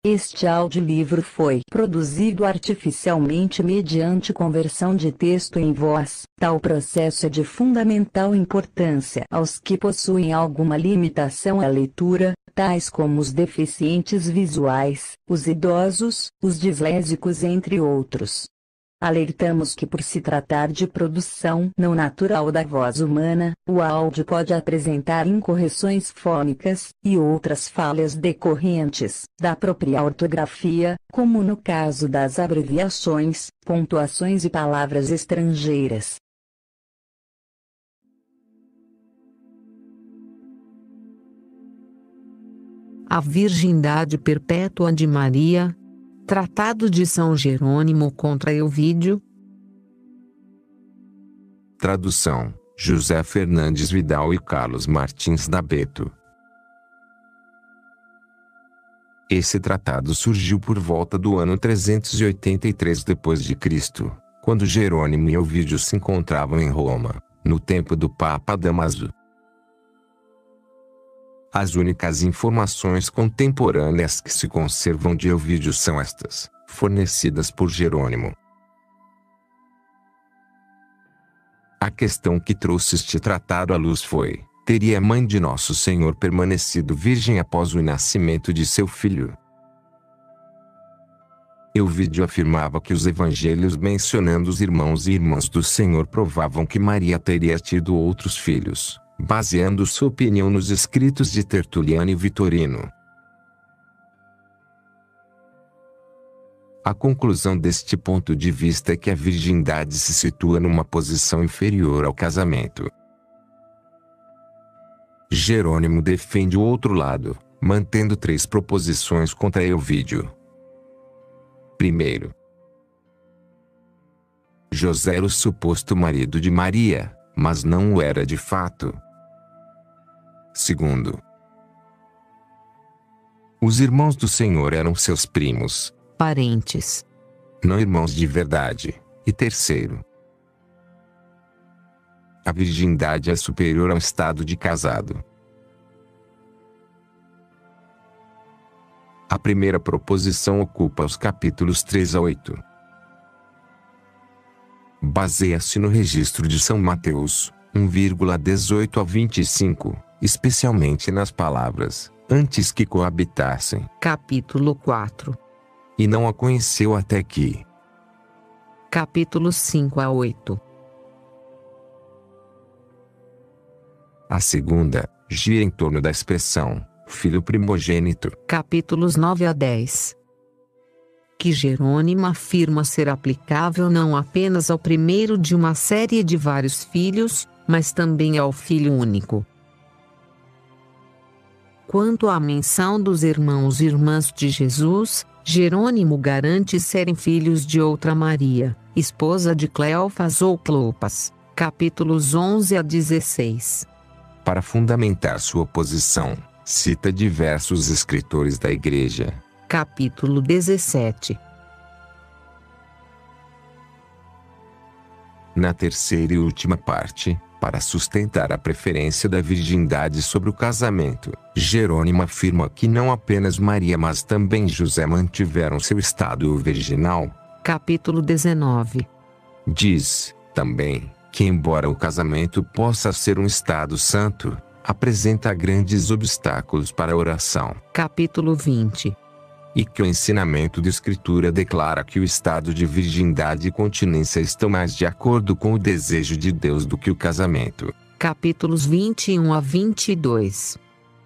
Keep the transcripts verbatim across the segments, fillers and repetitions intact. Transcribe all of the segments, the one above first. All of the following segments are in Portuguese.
Este audiolivro foi produzido artificialmente mediante conversão de texto em voz. Tal processo é de fundamental importância aos que possuem alguma limitação à leitura, tais como os deficientes visuais, os idosos, os dislésicos, entre outros. Alertamos que, por se tratar de produção não natural da voz humana, o áudio pode apresentar incorreções fônicas e outras falhas decorrentes da própria ortografia, como no caso das abreviações, pontuações e palavras estrangeiras. A Virgindade Perpétua de Maria. Tratado de São Jerônimo contra Elvídio. Tradução: José Fernandes Vidal e Carlos Martins da Beto. Esse tratado surgiu por volta do ano trezentos e oitenta e três depois de Cristo, quando Jerônimo e Elvídio se encontravam em Roma, no tempo do Papa Dámaso. As únicas informações contemporâneas que se conservam de Elvídio são estas, fornecidas por Jerônimo. A questão que trouxe este tratado à luz foi: teria a mãe de Nosso Senhor permanecido virgem após o nascimento de seu filho? Elvídio afirmava que os evangelhos mencionando os irmãos e irmãs do Senhor provavam que Maria teria tido outros filhos, baseando sua opinião nos escritos de Tertuliano e Vitorino. A conclusão deste ponto de vista é que a virgindade se situa numa posição inferior ao casamento. Jerônimo defende o outro lado, mantendo três proposições contra Elvídio. Primeiro, José era o suposto marido de Maria, mas não o era de fato. Segundo, os irmãos do Senhor eram seus primos, parentes, não irmãos de verdade. E terceiro, a virgindade é superior ao estado de casado. A primeira proposição ocupa os capítulos três a oito. Baseia-se no registro de São Mateus, um, dezoito a vinte e cinco, especialmente nas palavras, antes que coabitassem. Capítulo quatro. E não a conheceu até que. Capítulos cinco a oito. A segunda, gira em torno da expressão, filho primogênito. Capítulos nove a dez. Que Jerônimo afirma ser aplicável não apenas ao primeiro de uma série de vários filhos, mas também ao filho único. Quanto à menção dos irmãos e irmãs de Jesus, Jerônimo garante serem filhos de outra Maria, esposa de Cleofas ou Clopas. Capítulos onze a dezesseis. Para fundamentar sua posição, cita diversos escritores da Igreja. Capítulo dezessete. Na terceira e última parte, para sustentar a preferência da virgindade sobre o casamento, Jerônimo afirma que não apenas Maria mas também José mantiveram seu estado virginal. Capítulo dezenove. Diz, também, que embora o casamento possa ser um estado santo, apresenta grandes obstáculos para a oração. Capítulo vinte. E que o ensinamento da Escritura declara que o estado de virgindade e continência estão mais de acordo com o desejo de Deus do que o casamento. Capítulos vinte e um a vinte e dois.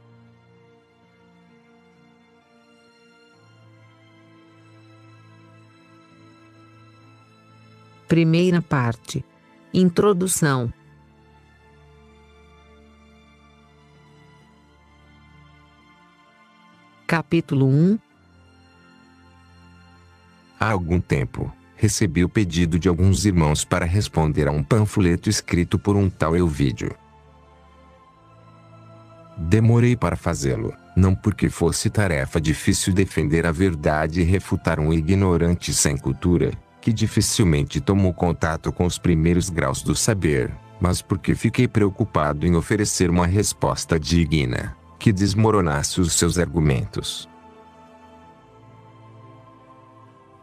Primeira parte. Introdução. Capítulo um. Há algum tempo, recebi o pedido de alguns irmãos para responder a um panfleto escrito por um tal Elvídio. Demorei para fazê-lo, não porque fosse tarefa difícil defender a verdade e refutar um ignorante sem cultura, que dificilmente tomou contato com os primeiros graus do saber, mas porque fiquei preocupado em oferecer uma resposta digna, que desmoronasse os seus argumentos.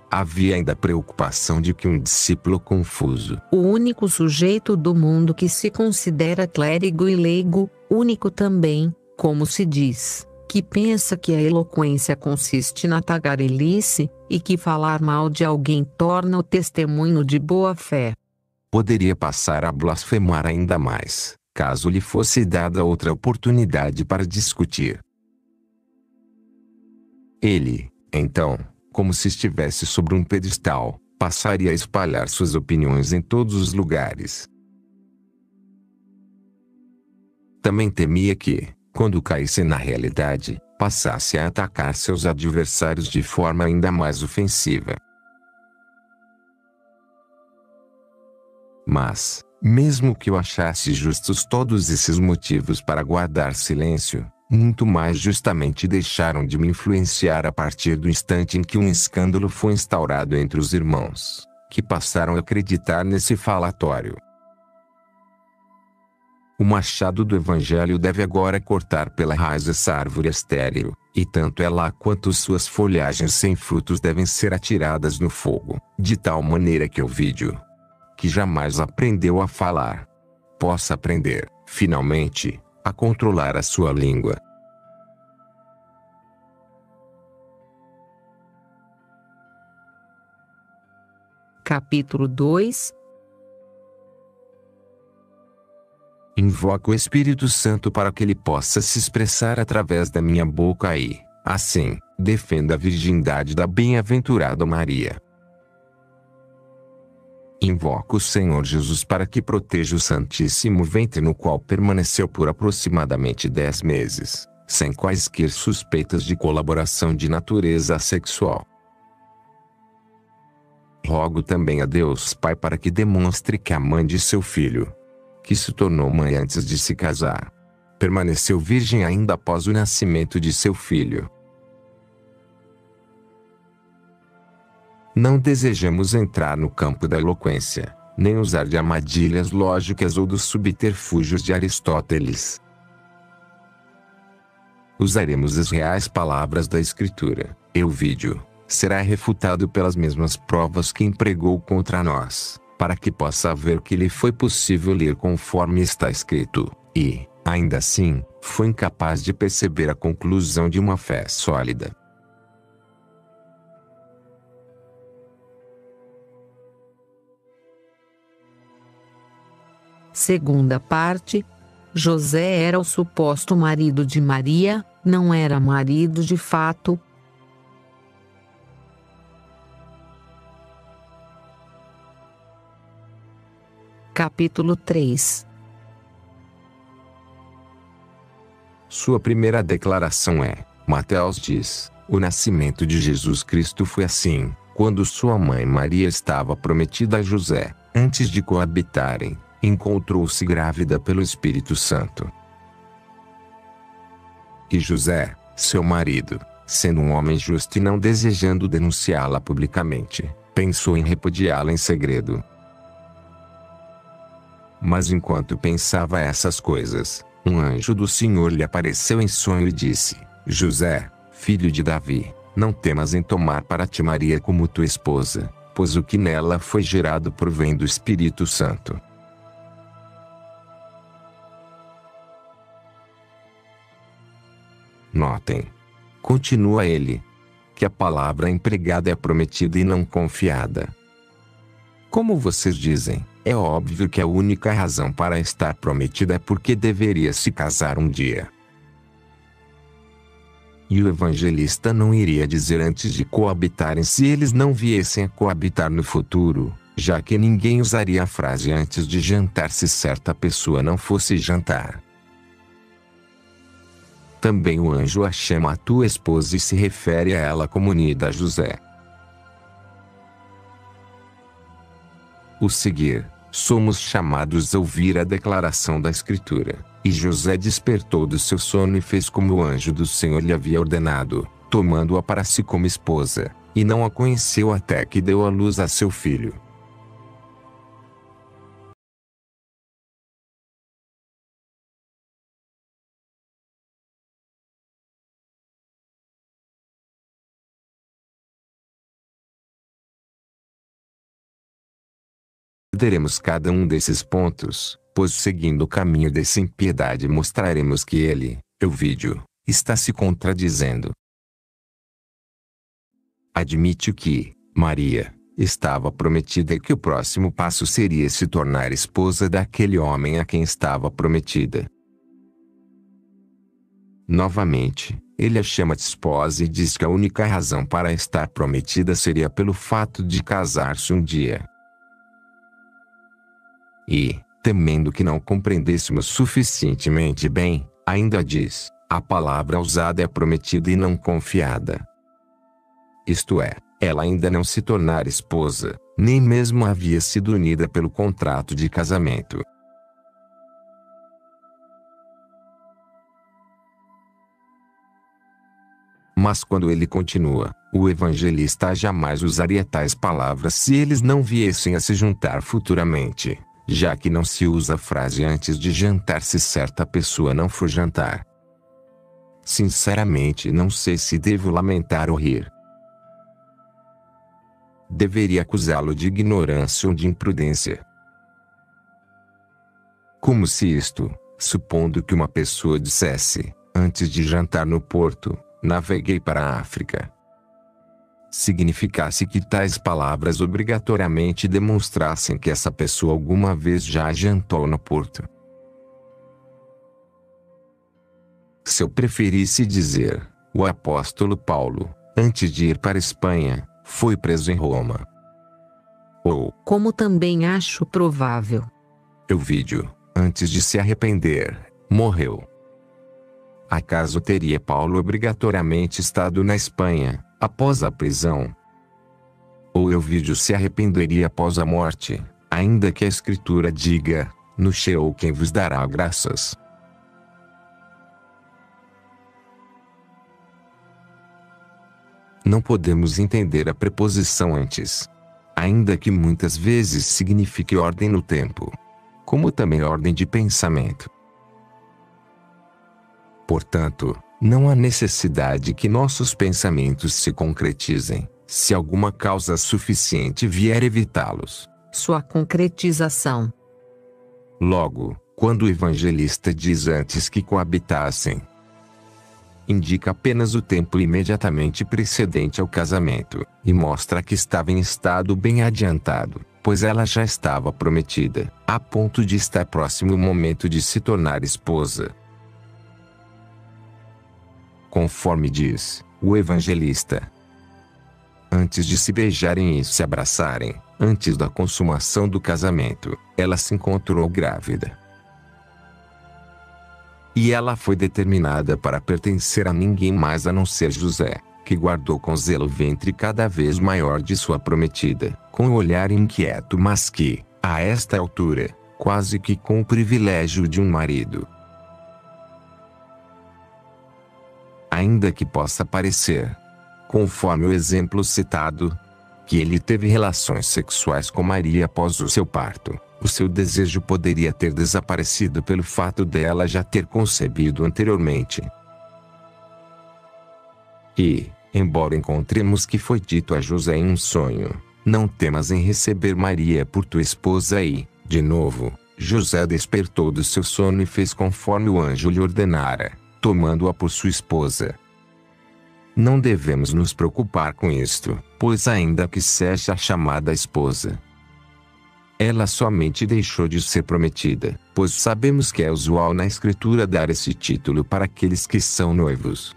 Havia ainda a preocupação de que um discípulo confuso, o único sujeito do mundo que se considera clérigo e leigo, único também, como se diz, que pensa que a eloquência consiste na tagarelice, e que falar mal de alguém torna o testemunho de boa fé, poderia passar a blasfemar ainda mais, caso lhe fosse dada outra oportunidade para discutir. Ele, então, como se estivesse sobre um pedestal, passaria a espalhar suas opiniões em todos os lugares. Também temia que, quando caísse na realidade, passasse a atacar seus adversários de forma ainda mais ofensiva. Mas, mesmo que eu achasse justos todos esses motivos para guardar silêncio, muito mais justamente deixaram de me influenciar a partir do instante em que um escândalo foi instaurado entre os irmãos, que passaram a acreditar nesse falatório. O machado do Evangelho deve agora cortar pela raiz essa árvore estéril, e tanto ela quanto suas folhagens sem frutos devem ser atiradas no fogo, de tal maneira que Ovídio, que jamais aprendeu a falar, possa aprender, finalmente, a controlar a sua língua. Capítulo dois. Invoco o Espírito Santo para que ele possa se expressar através da minha boca e, assim, defenda a virgindade da bem-aventurada Maria. Invoco o Senhor Jesus para que proteja o santíssimo ventre no qual permaneceu por aproximadamente dez meses, sem quaisquer suspeitas de colaboração de natureza sexual. Rogo também a Deus Pai para que demonstre que a mãe de seu filho, que se tornou mãe antes de se casar, permaneceu virgem ainda após o nascimento de seu filho. Não desejamos entrar no campo da eloquência, nem usar de armadilhas lógicas ou dos subterfúgios de Aristóteles. Usaremos as reais palavras da Escritura. Ovídio será refutado pelas mesmas provas que empregou contra nós, para que possa ver que lhe foi possível ler conforme está escrito, e, ainda assim, foi incapaz de perceber a conclusão de uma fé sólida. Segunda parte. José era o suposto marido de Maria, não era marido de fato. Capítulo três. Sua primeira declaração é: Mateus diz, o nascimento de Jesus Cristo foi assim, quando sua mãe Maria estava prometida a José, antes de coabitarem, encontrou-se grávida pelo Espírito Santo. E José, seu marido, sendo um homem justo e não desejando denunciá-la publicamente, pensou em repudiá-la em segredo. Mas enquanto pensava essas coisas, um anjo do Senhor lhe apareceu em sonho e disse: José, filho de Davi, não temas em tomar para ti Maria como tua esposa, pois o que nela foi gerado provém do Espírito Santo. Notem, continua ele, que a palavra empregada é prometida e não confiada. Como vocês dizem, é óbvio que a única razão para estar prometida é porque deveria se casar um dia. E o evangelista não iria dizer antes de coabitarem se eles não viessem a coabitar no futuro, já que ninguém usaria a frase antes de jantar se certa pessoa não fosse jantar. Também o anjo a chama a tua esposa e se refere a ela como unida a José. O seguir, somos chamados a ouvir a declaração da Escritura. E José despertou do seu sono e fez como o anjo do Senhor lhe havia ordenado, tomando-a para si como esposa, e não a conheceu até que deu à luz a seu filho. Veremos cada um desses pontos, pois seguindo o caminho dessa impiedade mostraremos que ele, Euvídio, está se contradizendo. Admite que Maria estava prometida e que o próximo passo seria se tornar esposa daquele homem a quem estava prometida. Novamente, ele a chama de esposa e diz que a única razão para estar prometida seria pelo fato de casar-se um dia. E, temendo que não compreendêssemos suficientemente bem, ainda diz, a palavra usada é prometida e não confiada. Isto é, ela ainda não se tornara esposa, nem mesmo havia sido unida pelo contrato de casamento. Mas quando ele continua, o evangelista jamais usaria tais palavras se eles não viessem a se juntar futuramente, já que não se usa a frase antes de jantar se certa pessoa não for jantar. Sinceramente não sei se devo lamentar ou rir. Deveria acusá-lo de ignorância ou de imprudência. Como se isto, supondo que uma pessoa dissesse, antes de jantar no porto, naveguei para a África, significasse que tais palavras obrigatoriamente demonstrassem que essa pessoa alguma vez já jantou no porto. Se eu preferisse dizer, o apóstolo Paulo, antes de ir para a Espanha, foi preso em Roma. Ou, como também acho provável, Euvídio, antes de se arrepender, morreu. Acaso teria Paulo obrigatoriamente estado na Espanha, após a prisão? Ou Euvídio se arrependeria após a morte, ainda que a Escritura diga, no Sheol quem vos dará graças? Não podemos entender a preposição antes, ainda que muitas vezes signifique ordem no tempo, como também ordem de pensamento. Portanto, não há necessidade que nossos pensamentos se concretizem, se alguma causa suficiente vier evitá-los. Sua concretização. Logo, quando o evangelista diz antes que coabitassem, indica apenas o tempo imediatamente precedente ao casamento, e mostra que estava em estado bem adiantado, pois ela já estava prometida, a ponto de estar próximo o momento de se tornar esposa. Conforme diz o evangelista, antes de se beijarem e se abraçarem, antes da consumação do casamento, ela se encontrou grávida. E ela foi determinada para pertencer a ninguém mais a não ser José, que guardou com zelo o ventre cada vez maior de sua prometida, com o olhar inquieto mas que, a esta altura, quase que com o privilégio de um marido. Ainda que possa parecer, conforme o exemplo citado, que ele teve relações sexuais com Maria após o seu parto, o seu desejo poderia ter desaparecido pelo fato dela já ter concebido anteriormente. E, embora encontremos que foi dito a José em um sonho, não temas em receber Maria por tua esposa e, de novo, José despertou do seu sono e fez conforme o anjo lhe ordenara, tomando-a por sua esposa. Não devemos nos preocupar com isto, pois ainda que seja chamada esposa, ela somente deixou de ser prometida, pois sabemos que é usual na Escritura dar esse título para aqueles que são noivos.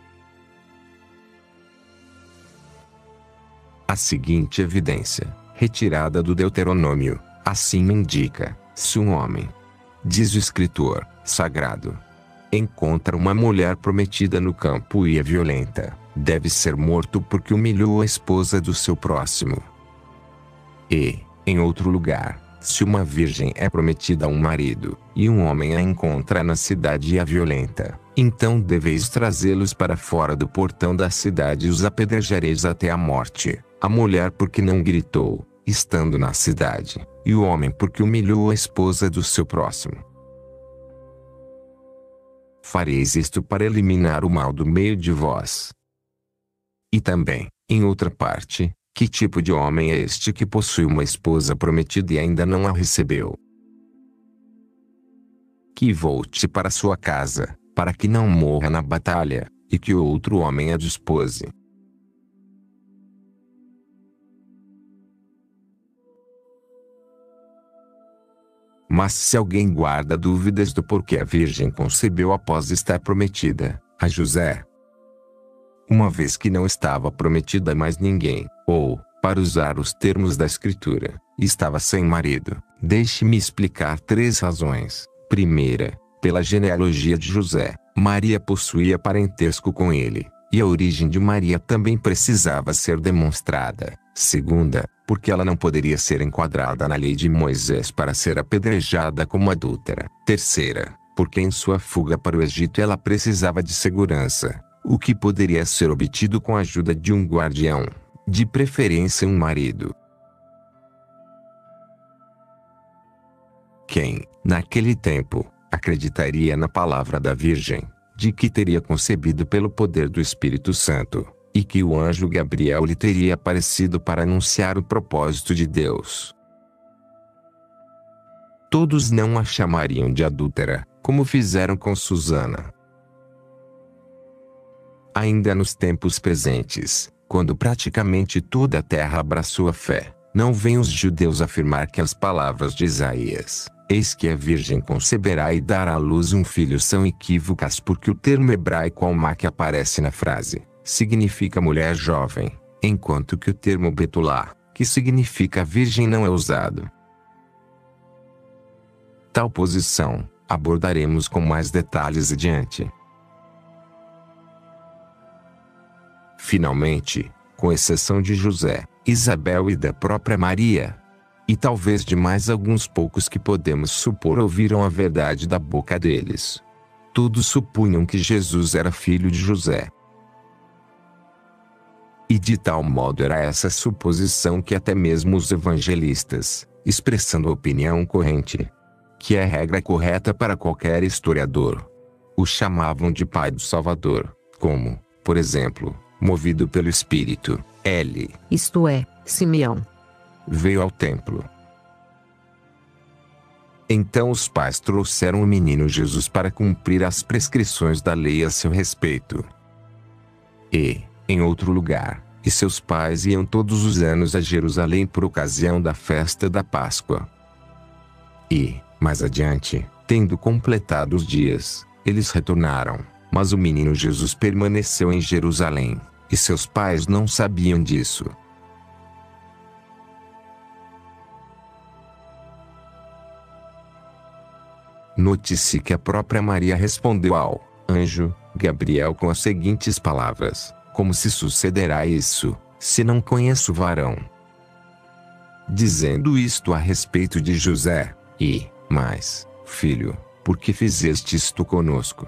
A seguinte evidência, retirada do Deuteronômio, assim indica: se um homem, diz o escritor sagrado, encontra uma mulher prometida no campo e é violenta, deve ser morto porque humilhou a esposa do seu próximo. E, em outro lugar, se uma virgem é prometida a um marido, e um homem a encontra na cidade e a violenta, então deveis trazê-los para fora do portão da cidade e os apedrejareis até a morte, a mulher porque não gritou, estando na cidade, e o homem porque humilhou a esposa do seu próximo. Fareis isto para eliminar o mal do meio de vós. E também, em outra parte, Que tipo de homem é este que possui uma esposa prometida e ainda não a recebeu? Que volte para sua casa, para que não morra na batalha, e que outro homem a dispose. Mas se alguém guarda dúvidas do porquê a Virgem concebeu após estar prometida a José, uma vez que não estava prometida a mais ninguém, ou, para usar os termos da Escritura, estava sem marido, deixe-me explicar três razões. Primeira, pela genealogia de José, Maria possuía parentesco com ele, e a origem de Maria também precisava ser demonstrada. Segunda, porque ela não poderia ser enquadrada na lei de Moisés para ser apedrejada como adúltera. Terceira, porque em sua fuga para o Egito ela precisava de segurança, o que poderia ser obtido com a ajuda de um guardião, de preferência um marido. Quem, naquele tempo, acreditaria na palavra da Virgem, de que teria concebido pelo poder do Espírito Santo, e que o anjo Gabriel lhe teria aparecido para anunciar o propósito de Deus? Todos não a chamariam de adúltera, como fizeram com Susana. Ainda nos tempos presentes, quando praticamente toda a terra abraçou a fé, não vêm os judeus afirmar que as palavras de Isaías, eis que a Virgem conceberá e dará à luz um filho, são equívocas, porque o termo hebraico alma que aparece na frase, significa mulher jovem, enquanto que o termo betulá, que significa virgem, não é usado. Tal posição, abordaremos com mais detalhes adiante. Finalmente, com exceção de José, Isabel e da própria Maria, e talvez de mais alguns poucos que podemos supor ouviram a verdade da boca deles, todos supunham que Jesus era filho de José. E de tal modo era essa suposição que até mesmo os evangelistas, expressando a opinião corrente, que é a regra correta para qualquer historiador, o chamavam de pai do Salvador, como, por exemplo, movido pelo Espírito, L. Isto é, Simeão veio ao templo. Então os pais trouxeram o menino Jesus para cumprir as prescrições da lei a seu respeito. E, em outro lugar, e seus pais iam todos os anos a Jerusalém por ocasião da festa da Páscoa. E, mais adiante, tendo completado os dias, eles retornaram, mas o menino Jesus permaneceu em Jerusalém, e seus pais não sabiam disso. Note-se que a própria Maria respondeu ao anjo Gabriel com as seguintes palavras: como se sucederá isso, se não conheço varão? Dizendo isto a respeito de José, e, mais, filho, por que fizeste isto conosco?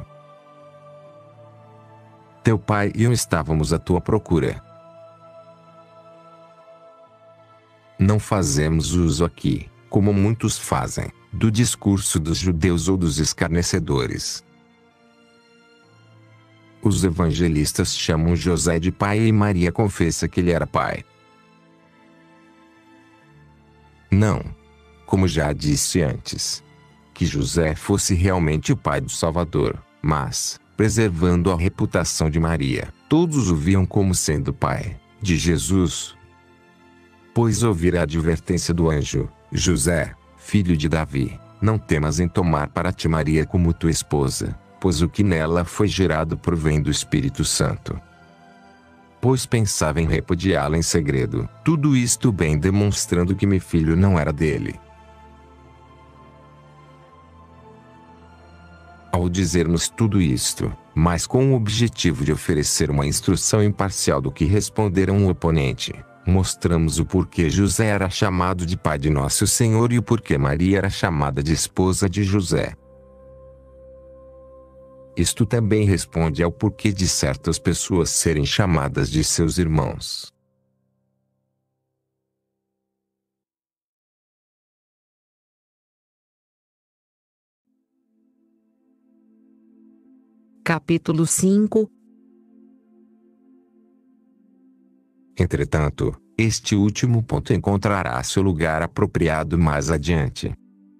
Teu pai e eu estávamos à tua procura. Não fazemos uso aqui, como muitos fazem, do discurso dos judeus ou dos escarnecedores. Os evangelistas chamam José de pai e Maria confessa que ele era pai. Não, como já disse antes, que José fosse realmente o pai do Salvador, mas, preservando a reputação de Maria, todos o viam como sendo pai de Jesus. Pois ouvir a advertência do anjo: José, filho de Davi, não temas em tomar para ti Maria como tua esposa, pois o que nela foi gerado provém do Espírito Santo. Pois pensava em repudiá-la em segredo, tudo isto bem demonstrando que meu filho não era dele. Ao dizer-nos tudo isto, mas com o objetivo de oferecer uma instrução imparcial do que responderam um oponente, mostramos o porquê José era chamado de pai de Nosso Senhor e o porquê Maria era chamada de esposa de José. Isto também responde ao porquê de certas pessoas serem chamadas de seus irmãos. Capítulo cinco. Entretanto, Este último ponto encontrará seu lugar apropriado mais adiante.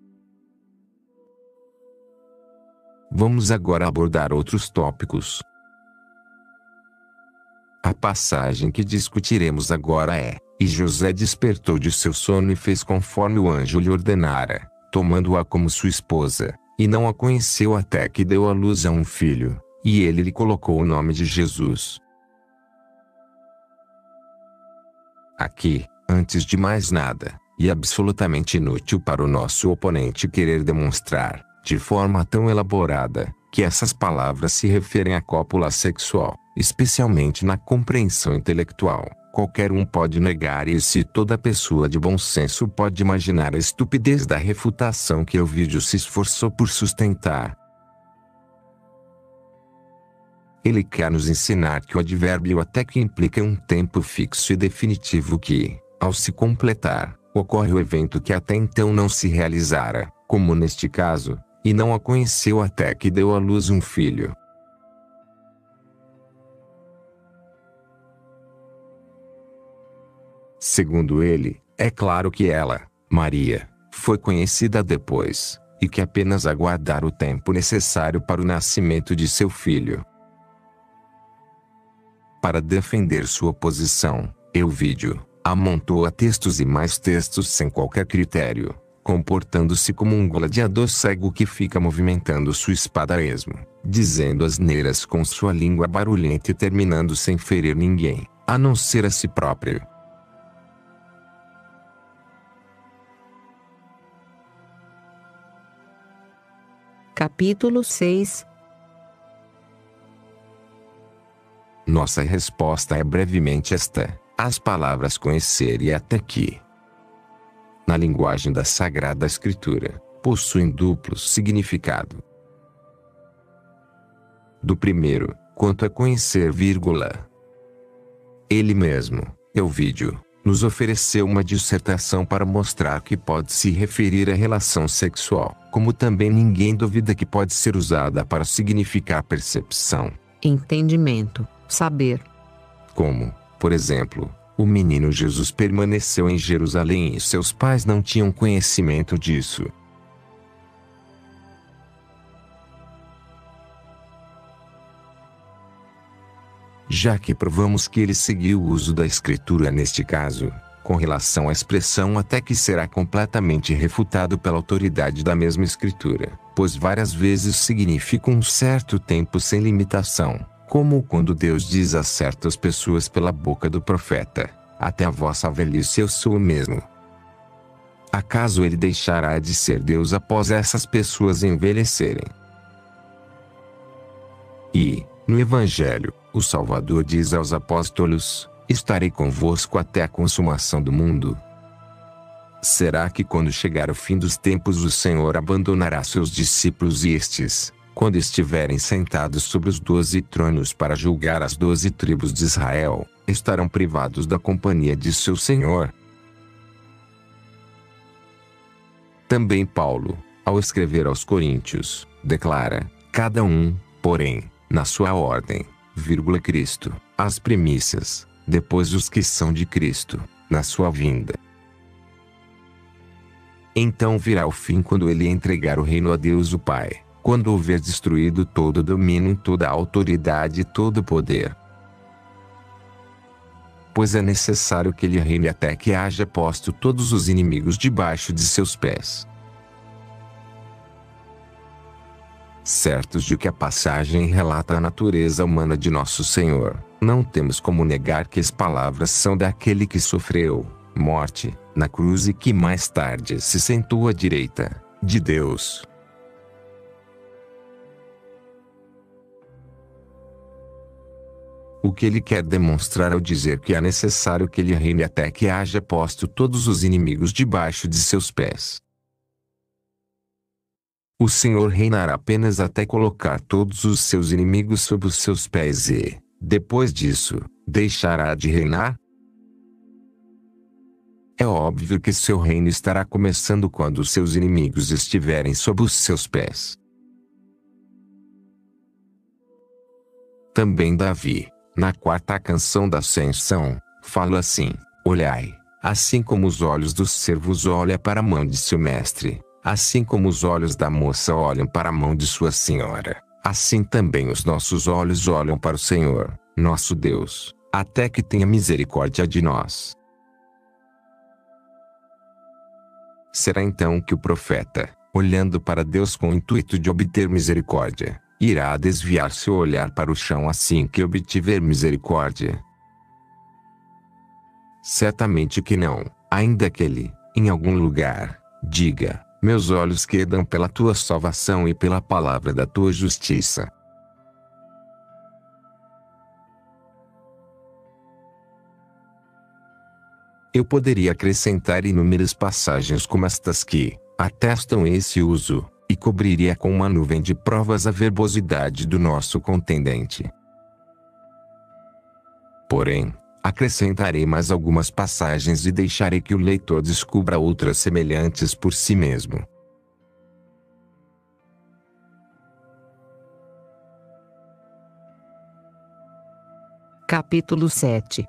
Vamos agora abordar outros tópicos. A passagem que discutiremos agora é: E José despertou de seu sono e fez conforme o anjo lhe ordenara, tomando-a como sua esposa, e não a conheceu até que deu à luz a um filho, e ele lhe colocou o nome de Jesus. Aqui, antes de mais nada, e absolutamente inútil para o nosso oponente querer demonstrar, de forma tão elaborada, que essas palavras se referem à cópula sexual, especialmente na compreensão intelectual, qualquer um pode negar isso e toda pessoa de bom senso pode imaginar a estupidez da refutação que o vídeo se esforçou por sustentar. Ele quer nos ensinar que o advérbio até que implica um tempo fixo e definitivo que, ao se completar, ocorre o evento que até então não se realizara, como neste caso, e não a conheceu até que deu à luz um filho. Segundo ele, é claro que ela, Maria, foi conhecida depois, e que apenas aguardara o tempo necessário para o nascimento de seu filho. Para defender sua posição, Euvídio amontoa textos e mais textos sem qualquer critério, comportando-se como um gladiador cego que fica movimentando sua espada a esmo, dizendo asneiras com sua língua barulhenta e terminando sem ferir ninguém, a não ser a si próprio. Capítulo seis. Nossa resposta é brevemente esta: as palavras conhecer e até que, na linguagem da Sagrada Escritura, possuem duplo significado. Do primeiro, quanto a conhecer, vírgula, ele mesmo, Euvídio, nos ofereceu uma dissertação para mostrar que pode se referir à relação sexual, como também ninguém duvida que pode ser usada para significar percepção, entendimento, saber. Como, por exemplo, o menino Jesus permaneceu em Jerusalém e seus pais não tinham conhecimento disso. Já que provamos que ele seguiu o uso da Escritura neste caso, com relação à expressão até que será completamente refutado pela autoridade da mesma Escritura, pois várias vezes significa um certo tempo sem limitação, como quando Deus diz a certas pessoas pela boca do profeta: até a vossa velhice eu sou o mesmo. Acaso ele deixará de ser Deus após essas pessoas envelhecerem? E, no Evangelho, o Salvador diz aos apóstolos: estarei convosco até a consumação do mundo. Será que quando chegar o fim dos tempos o Senhor abandonará seus discípulos e estes, quando estiverem sentados sobre os doze tronos para julgar as doze tribos de Israel, estarão privados da companhia de seu Senhor? Também Paulo, ao escrever aos Coríntios, declara: cada um, porém, na sua ordem, vírgula, Cristo, as primícias, depois os que são de Cristo, na sua vinda. Então virá o fim quando ele entregar o reino a Deus o Pai, quando houver destruído todo o domínio, toda a autoridade e todo o poder. Pois é necessário que ele reine até que haja posto todos os inimigos debaixo de seus pés. Certos de que a passagem relata a natureza humana de nosso Senhor, não temos como negar que as palavras são daquele que sofreu morte na cruz e que mais tarde se sentou à direita de Deus. O que ele quer demonstrar ao dizer que é necessário que ele reine até que haja posto todos os inimigos debaixo de seus pés. O Senhor reinará apenas até colocar todos os seus inimigos sob os seus pés e, depois disso, deixará de reinar? É óbvio que seu reino estará começando quando os seus inimigos estiverem sob os seus pés. Também Davi, na quarta canção da Ascensão, fala assim: Olhai, assim como os olhos dos servos olham para a mão de seu mestre, assim como os olhos da moça olham para a mão de sua senhora, assim também os nossos olhos olham para o Senhor, nosso Deus, até que tenha misericórdia de nós. Será então que o profeta, olhando para Deus com o intuito de obter misericórdia, irá desviar seu olhar para o chão assim que obtiver misericórdia? Certamente que não, ainda que ele, em algum lugar, diga: meus olhos quedam pela tua salvação e pela palavra da tua justiça. Eu poderia acrescentar inúmeras passagens como estas que atestam esse uso, e cobriria com uma nuvem de provas a verbosidade do nosso contendente. Porém, acrescentarei mais algumas passagens e deixarei que o leitor descubra outras semelhantes por si mesmo. Capítulo sete.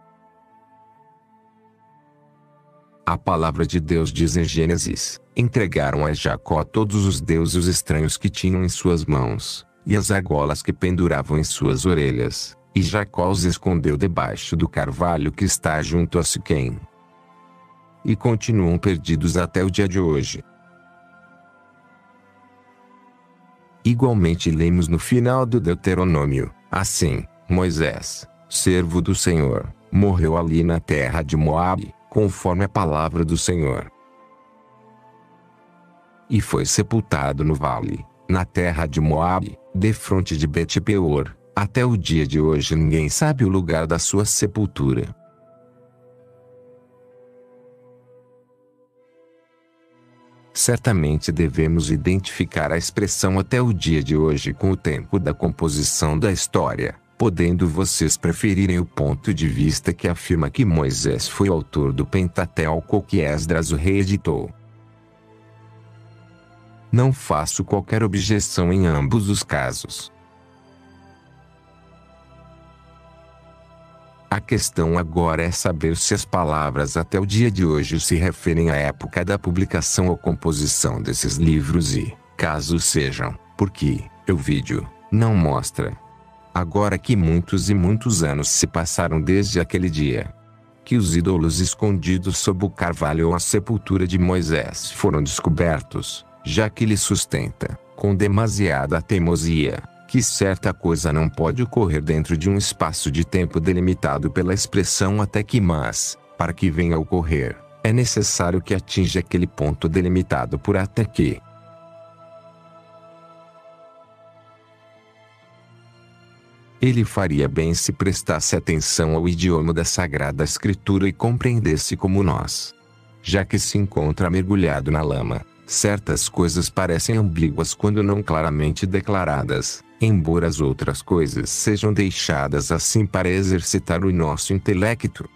A palavra de Deus diz em Gênesis: entregaram a Jacó todos os deuses estranhos que tinham em suas mãos, e as argolas que penduravam em suas orelhas, e Jacó os escondeu debaixo do carvalho que está junto a Siquém. E continuam perdidos até o dia de hoje. Igualmente lemos no final do Deuteronômio: assim, Moisés, servo do Senhor, morreu ali na terra de Moabe, conforme a palavra do Senhor. E foi sepultado no vale, na terra de Moabe, defronte de Bet-peor. Até o dia de hoje ninguém sabe o lugar da sua sepultura. Certamente devemos identificar a expressão até o dia de hoje com o tempo da composição da história, podendo vocês preferirem o ponto de vista que afirma que Moisés foi o autor do Pentateuco que Esdras o reeditou. Não faço qualquer objeção em ambos os casos. A questão agora é saber se as palavras até o dia de hoje se referem à época da publicação ou composição desses livros e, caso sejam, porque o vídeo não mostra. Agora que muitos e muitos anos se passaram desde aquele dia, que os ídolos escondidos sob o carvalho ou a sepultura de Moisés foram descobertos, já que ele sustenta, com demasiada teimosia, que certa coisa não pode ocorrer dentro de um espaço de tempo delimitado pela expressão até que, mas, para que venha a ocorrer, é necessário que atinja aquele ponto delimitado por até que. Ele faria bem se prestasse atenção ao idioma da Sagrada Escritura e compreendesse como nós. Já que se encontra mergulhado na lama, certas coisas parecem ambíguas quando não claramente declaradas, embora as outras coisas sejam deixadas assim para exercitar o nosso intelecto.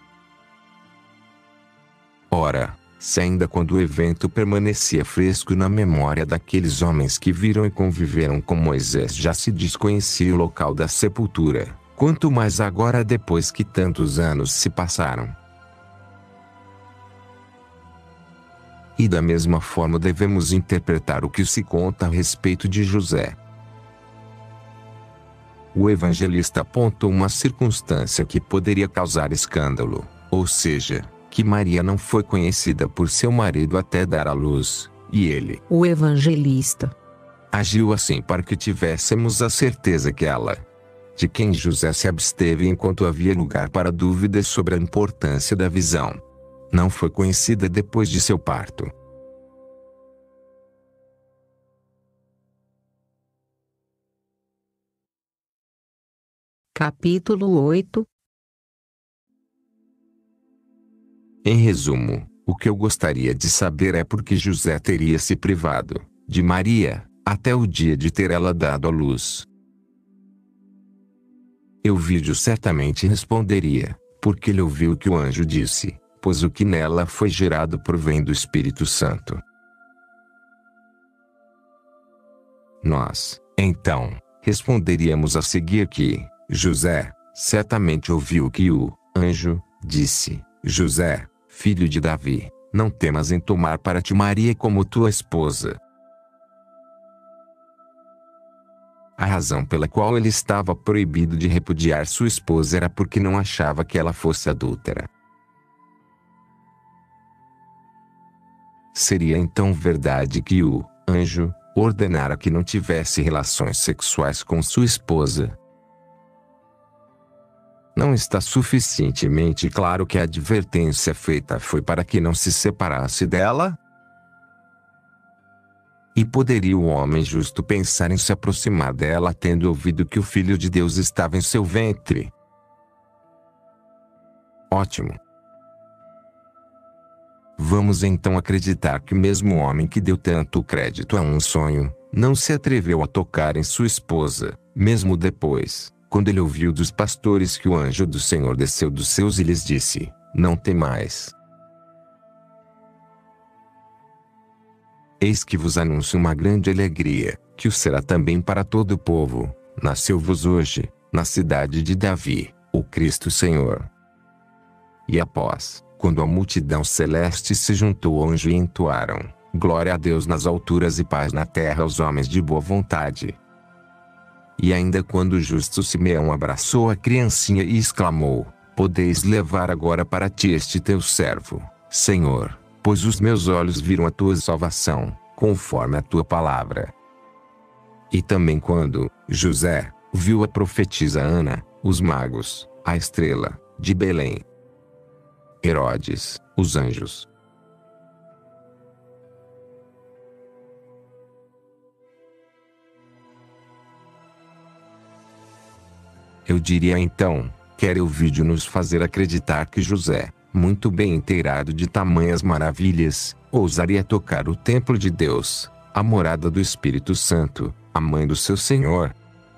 Ora, se ainda quando o evento permanecia fresco na memória daqueles homens que viram e conviveram com Moisés já se desconhecia o local da sepultura, quanto mais agora depois que tantos anos se passaram. E da mesma forma devemos interpretar o que se conta a respeito de José. O evangelista apontou uma circunstância que poderia causar escândalo, ou seja, que Maria não foi conhecida por seu marido até dar à luz, e ele, o evangelista, agiu assim para que tivéssemos a certeza que ela, de quem José se absteve enquanto havia lugar para dúvidas sobre a importância da visão, não foi conhecida depois de seu parto. Capítulo oito. Em resumo, o que eu gostaria de saber é por que José teria se privado de Maria, até o dia de ter ela dado à luz. Eu vídeo certamente responderia, porque ele ouviu o que o anjo disse, pois o que nela foi gerado provém do Espírito Santo. Nós, então, responderíamos a seguir que José certamente ouviu o que o anjo disse, José, filho de Davi, não temas em tomar para ti Maria como tua esposa. A razão pela qual ele estava proibido de repudiar sua esposa era porque não achava que ela fosse adúltera. Seria então verdade que o anjo ordenara que não tivesse relações sexuais com sua esposa? Não está suficientemente claro que a advertência feita foi para que não se separasse dela? E poderia o homem justo pensar em se aproximar dela tendo ouvido que o Filho de Deus estava em seu ventre? Ótimo! Vamos então acreditar que mesmo o homem que deu tanto crédito a um sonho, não se atreveu a tocar em sua esposa, mesmo depois, quando ele ouviu dos pastores que o anjo do Senhor desceu dos céus e lhes disse: não temais. Eis que vos anuncio uma grande alegria, que o será também para todo o povo. Nasceu-vos hoje, na cidade de Davi, o Cristo Senhor. E após, quando a multidão celeste se juntou ao anjo e entoaram: glória a Deus nas alturas e paz na terra aos homens de boa vontade. E ainda quando o justo Simeão abraçou a criancinha e exclamou: podeis levar agora para ti este teu servo, Senhor, pois os meus olhos viram a tua salvação, conforme a tua palavra. E também quando José viu a profetisa Ana, os magos, a estrela de Belém, Herodes, os anjos. Eu diria então, quer o vídeo nos fazer acreditar que José, muito bem inteirado de tamanhas maravilhas, ousaria tocar o templo de Deus, a morada do Espírito Santo, a mãe do seu Senhor.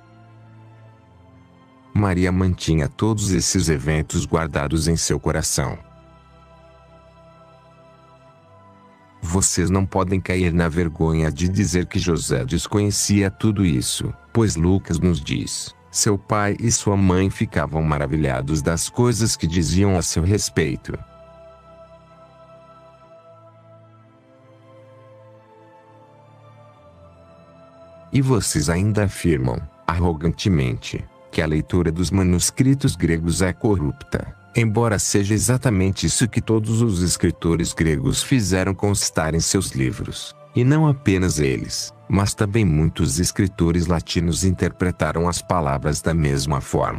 Maria mantinha todos esses eventos guardados em seu coração. Vocês não podem cair na vergonha de dizer que José desconhecia tudo isso, pois Lucas nos diz: seu pai e sua mãe ficavam maravilhados das coisas que diziam a seu respeito. E vocês ainda afirmam, arrogantemente, que a leitura dos manuscritos gregos é corrupta, embora seja exatamente isso que todos os escritores gregos fizeram constar em seus livros. E não apenas eles, mas também muitos escritores latinos interpretaram as palavras da mesma forma.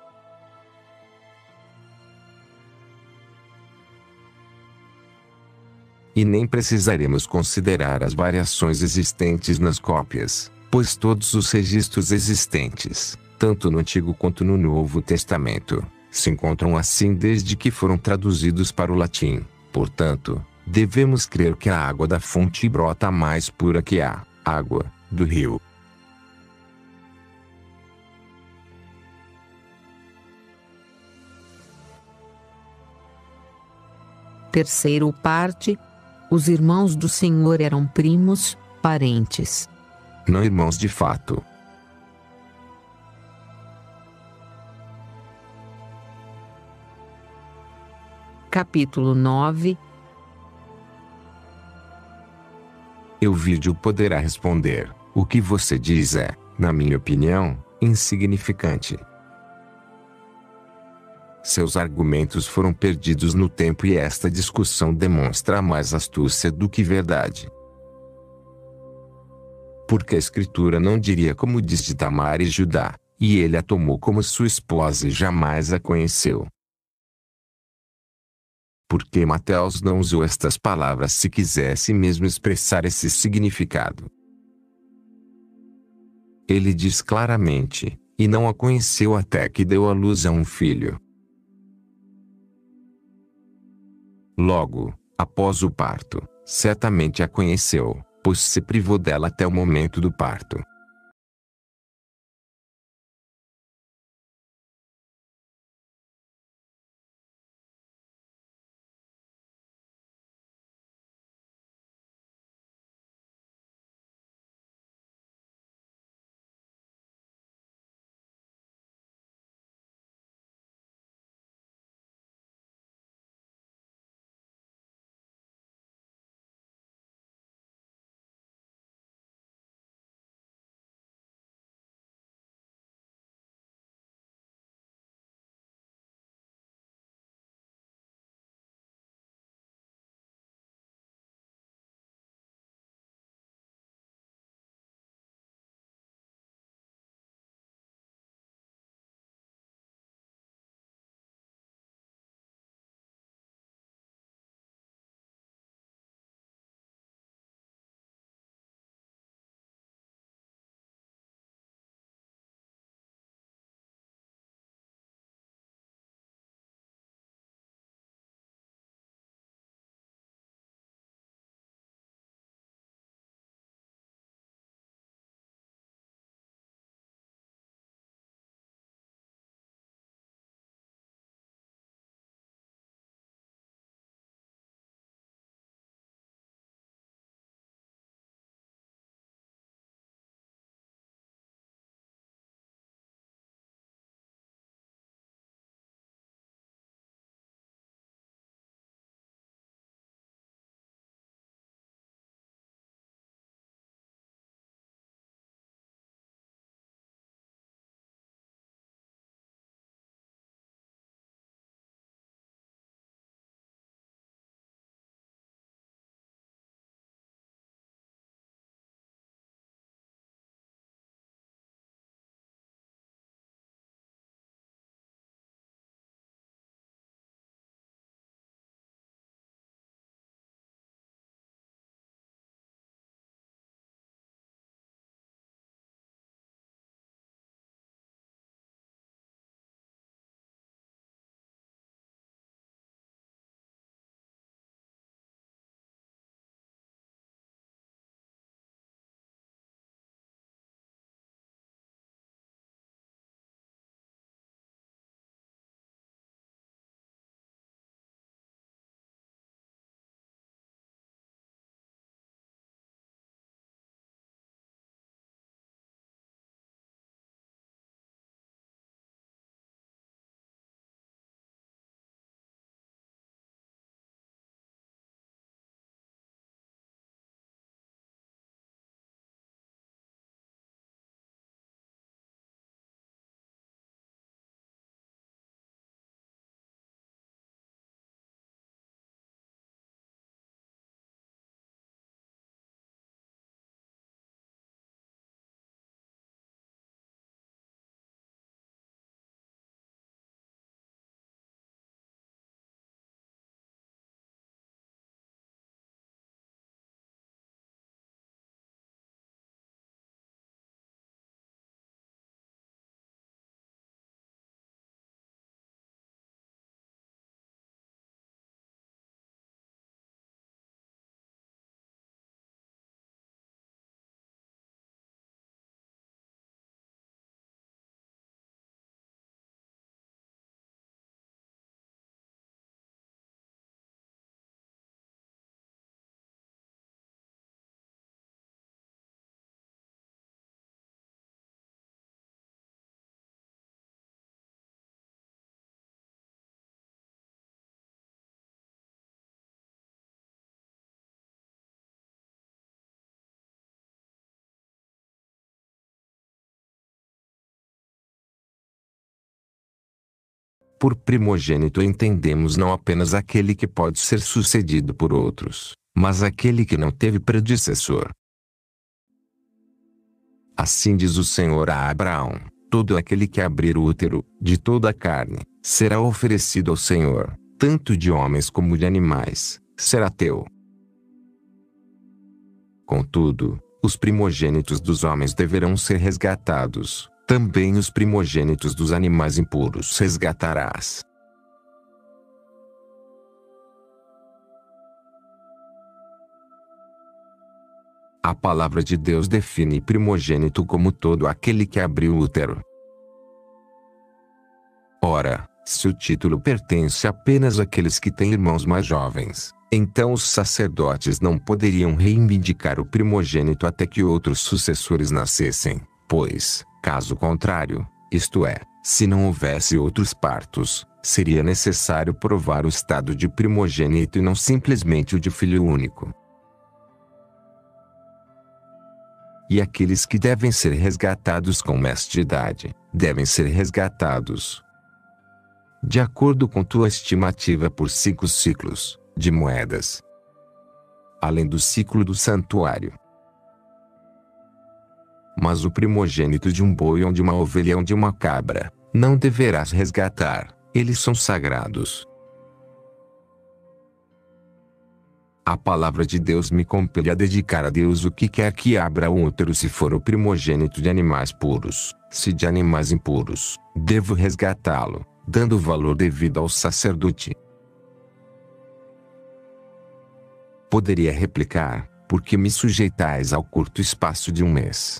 E nem precisaremos considerar as variações existentes nas cópias, pois todos os registros existentes, tanto no Antigo quanto no Novo Testamento, se encontram assim desde que foram traduzidos para o latim. Portanto, devemos crer que a água da fonte brota mais pura que a água do rio. Terceiro parte. Os irmãos do Senhor eram primos, parentes. Não irmãos de fato. Capítulo nove. E o vídeo poderá responder: o que você diz é, na minha opinião, insignificante. Seus argumentos foram perdidos no tempo e esta discussão demonstra mais astúcia do que verdade. Porque a Escritura não diria como diz de Tamar e Judá, e ele a tomou como sua esposa e jamais a conheceu. Porque Mateus não usou estas palavras se quisesse mesmo expressar esse significado. Ele diz claramente, e não a conheceu até que deu à luz a um filho. Logo, após o parto, certamente a conheceu, pois se privou dela até o momento do parto. Por primogênito entendemos não apenas aquele que pode ser sucedido por outros, mas aquele que não teve predecessor. Assim diz o Senhor a Abraão: todo aquele que abrir o útero, de toda a carne, será oferecido ao Senhor, tanto de homens como de animais, será teu. Contudo, os primogênitos dos homens deverão ser resgatados, também os primogênitos dos animais impuros resgatarás. A palavra de Deus define primogênito como todo aquele que abriu o útero. Ora, se o título pertence apenas àqueles que têm irmãos mais jovens, então os sacerdotes não poderiam reivindicar o primogênito até que outros sucessores nascessem, pois, caso contrário, isto é, se não houvesse outros partos, seria necessário provar o estado de primogênito e não simplesmente o de filho único. E aqueles que devem ser resgatados com mestridade, devem ser resgatados de acordo com tua estimativa por cinco ciclos de moedas, além do ciclo do santuário. Mas o primogênito de um boi ou de uma ovelha ou de uma cabra, não deverás resgatar, eles são sagrados. A palavra de Deus me compele a dedicar a Deus o que quer que abra o útero se for o primogênito de animais puros, se de animais impuros, devo resgatá-lo, dando o valor devido ao sacerdote. Poderia replicar: por que me sujeitais ao curto espaço de um mês?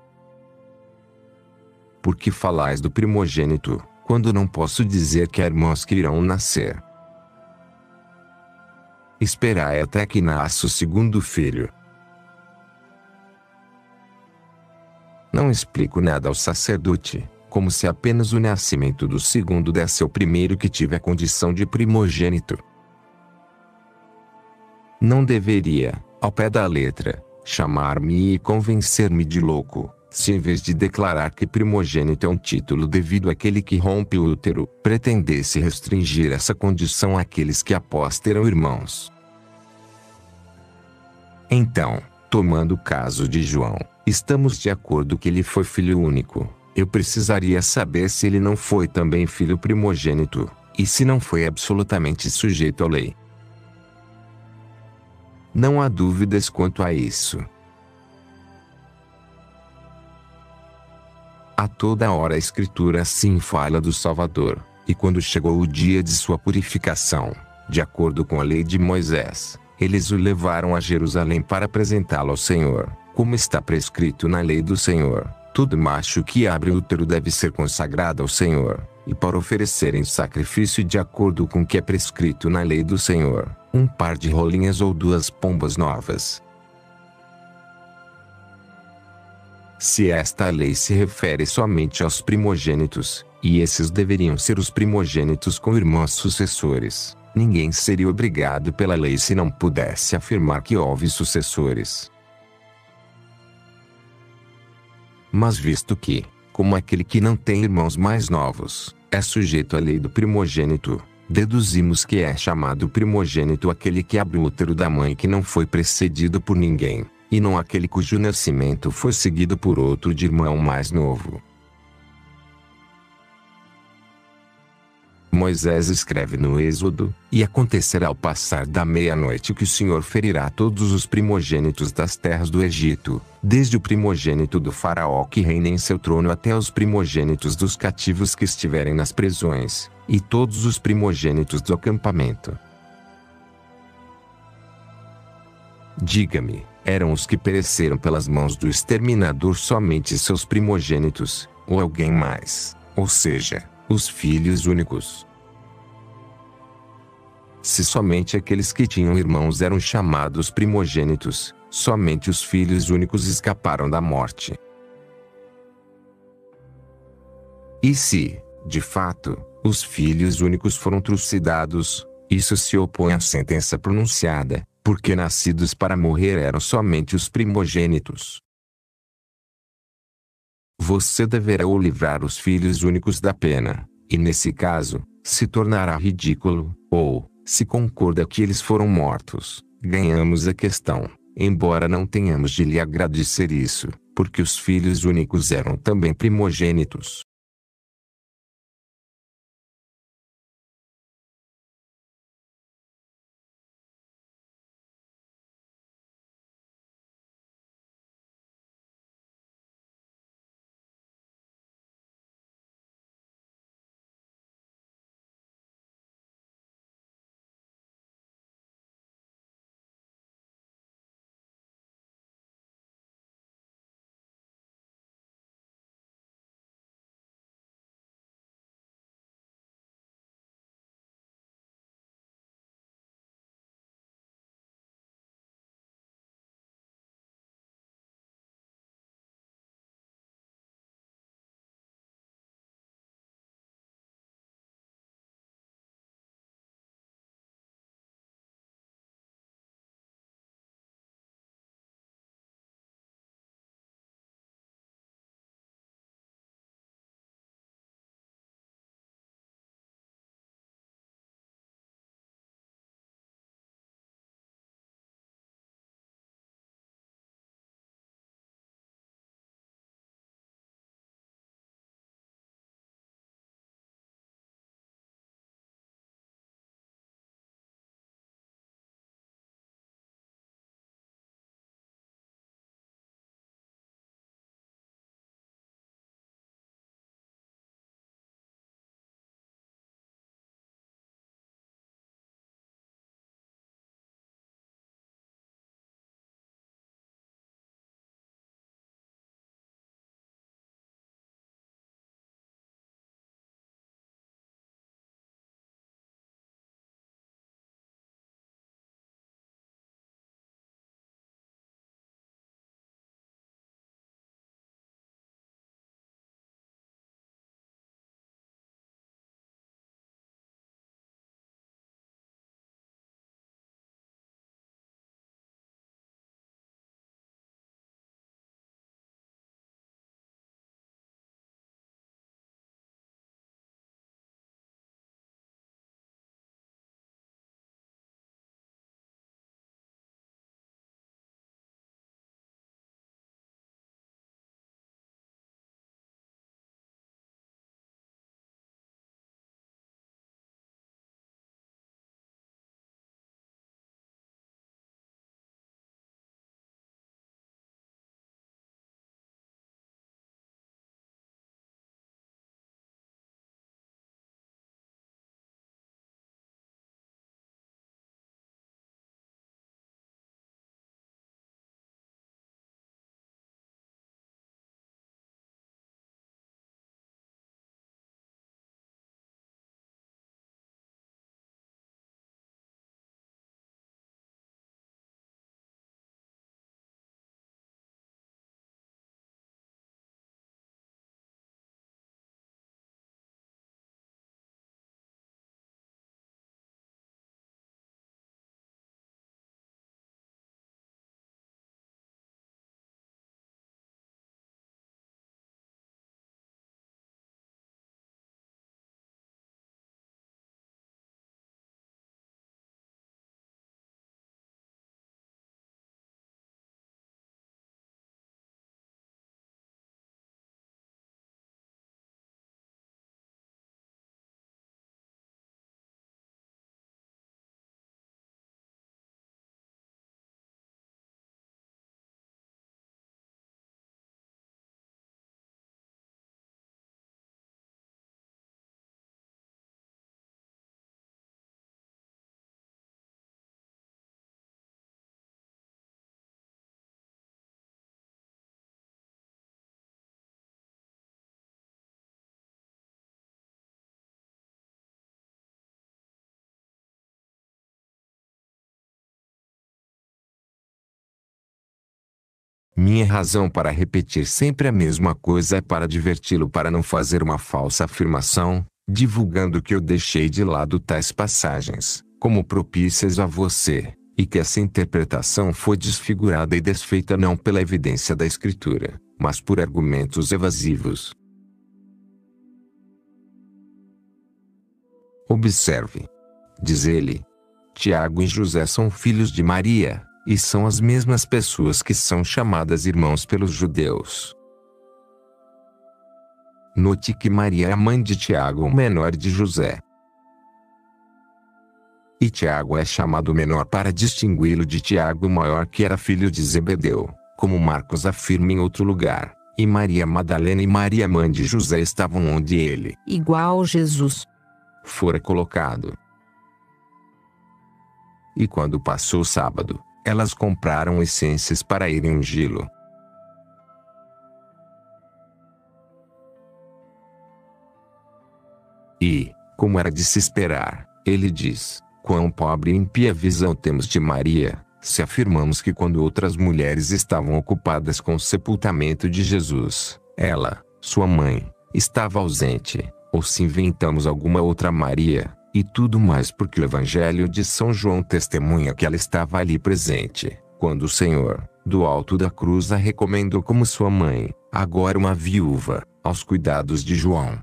Por que falais do primogênito, quando não posso dizer que há irmãos que irão nascer? Esperai até que nasça o segundo filho. Não explico nada ao sacerdote, como se apenas o nascimento do segundo desse ao primeiro que tive a condição de primogênito. Não deveria, ao pé da letra, chamar-me e convencer-me de louco, se em vez de declarar que primogênito é um título devido àquele que rompe o útero, pretendesse restringir essa condição àqueles que após terão irmãos. Então, tomando o caso de João, estamos de acordo que ele foi filho único. Eu precisaria saber se ele não foi também filho primogênito, e se não foi absolutamente sujeito à lei. Não há dúvidas quanto a isso. A toda hora a Escritura assim fala do Salvador, e quando chegou o dia de sua purificação, de acordo com a lei de Moisés, eles o levaram a Jerusalém para apresentá-lo ao Senhor, como está prescrito na lei do Senhor. Todo macho que abre o útero deve ser consagrado ao Senhor, e para oferecerem sacrifício de acordo com o que é prescrito na lei do Senhor, um par de rolinhas ou duas pombas novas. Se esta lei se refere somente aos primogênitos, e esses deveriam ser os primogênitos com irmãos sucessores, ninguém seria obrigado pela lei se não pudesse afirmar que houve sucessores. Mas visto que, como aquele que não tem irmãos mais novos, é sujeito à lei do primogênito, deduzimos que é chamado primogênito aquele que abre o útero da mãe que não foi precedido por ninguém, e não aquele cujo nascimento foi seguido por outro de irmão mais novo. Moisés escreve no Êxodo: e acontecerá ao passar da meia-noite que o Senhor ferirá todos os primogênitos das terras do Egito, desde o primogênito do faraó que reina em seu trono até os primogênitos dos cativos que estiverem nas prisões, e todos os primogênitos do acampamento. Diga-me, eram os que pereceram pelas mãos do exterminador somente seus primogênitos, ou alguém mais, ou seja, os filhos únicos? Se somente aqueles que tinham irmãos eram chamados primogênitos, somente os filhos únicos escaparam da morte. E se, de fato, os filhos únicos foram trucidados, isso se opõe à sentença pronunciada, porque nascidos para morrer eram somente os primogênitos. Você deverá ou livrar os filhos únicos da pena, E nesse caso, se tornará ridículo, ou, se concorda que eles foram mortos, ganhamos a questão, embora não tenhamos de lhe agradecer isso, porque os filhos únicos eram também primogênitos. Minha razão para repetir sempre a mesma coisa é para diverti-lo, para não fazer uma falsa afirmação, divulgando que eu deixei de lado tais passagens, como propícias a você, e que essa interpretação foi desfigurada e desfeita não pela evidência da Escritura, mas por argumentos evasivos. Observe. Diz ele. Tiago e José são filhos de Maria, e são as mesmas pessoas que são chamadas irmãos pelos judeus. Note que Maria é a mãe de Tiago, o menor de José. E Tiago é chamado menor para distingui-lo de Tiago o maior, que era filho de Zebedeu, como Marcos afirma em outro lugar. E Maria Madalena e Maria mãe de José estavam onde ele, igual Jesus, fora colocado. E quando passou o sábado, elas compraram essências para irem ungí-lo. E, como era de se esperar, ele diz: quão pobre e impia visão temos de Maria, se afirmamos que quando outras mulheres estavam ocupadas com o sepultamento de Jesus, ela, sua mãe, estava ausente, ou se inventamos alguma outra Maria, e tudo mais porque o Evangelho de São João testemunha que ela estava ali presente, quando o Senhor, do alto da cruz, a recomendou como sua mãe, agora uma viúva, aos cuidados de João.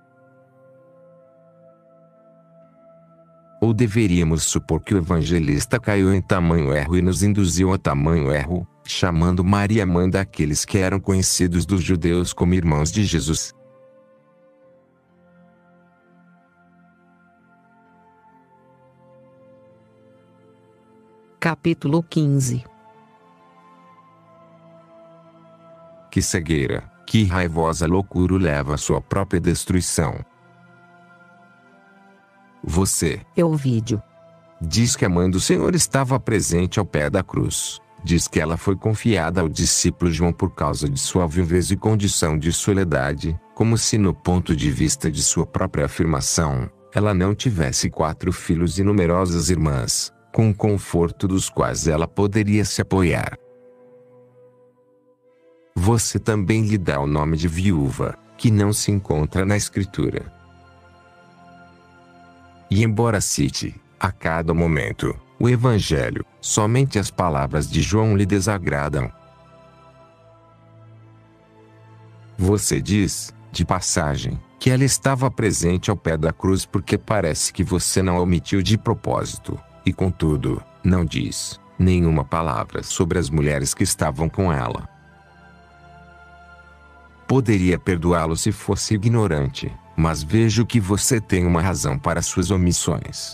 Ou deveríamos supor que o evangelista caiu em tamanho erro e nos induziu a tamanho erro, chamando Maria mãe daqueles que eram conhecidos dos judeus como irmãos de Jesus? Capítulo quinze. Que cegueira, que raivosa loucura o leva à sua própria destruição. Você, Elvídio, diz que a mãe do Senhor estava presente ao pé da cruz. Diz que ela foi confiada ao discípulo João por causa de sua viuvez e condição de soledade, como se no ponto de vista de sua própria afirmação, ela não tivesse quatro filhos e numerosas irmãs, com o conforto dos quais ela poderia se apoiar. Você também lhe dá o nome de viúva, que não se encontra na Escritura. E embora cite, a cada momento, o Evangelho, somente as palavras de João lhe desagradam. Você diz, de passagem, que ela estava presente ao pé da cruz porque parece que você não a omitiu de propósito, e contudo, não diz nenhuma palavra sobre as mulheres que estavam com ela. Poderia perdoá-lo se fosse ignorante, mas vejo que você tem uma razão para suas omissões.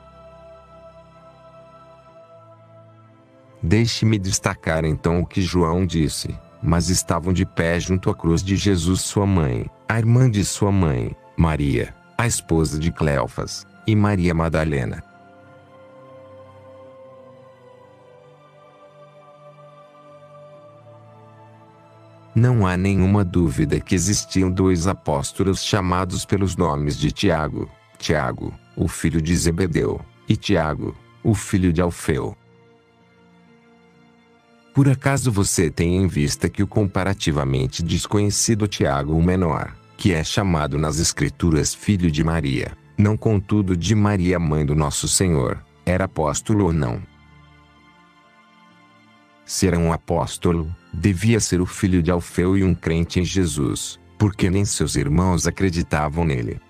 Deixe-me destacar então o que João disse. Mas estavam de pé junto à cruz de Jesus sua mãe, a irmã de sua mãe, Maria, a esposa de Cleofas, e Maria Madalena. Não há nenhuma dúvida que existiam dois apóstolos chamados pelos nomes de Tiago, Tiago, o filho de Zebedeu, e Tiago, o filho de Alfeu. Por acaso você tem em vista que o comparativamente desconhecido Tiago o menor, que é chamado nas Escrituras filho de Maria, não contudo de Maria mãe do nosso Senhor, era apóstolo ou não? Se era um apóstolo, devia ser o filho de Alfeu e um crente em Jesus, porque nem seus irmãos acreditavam nele.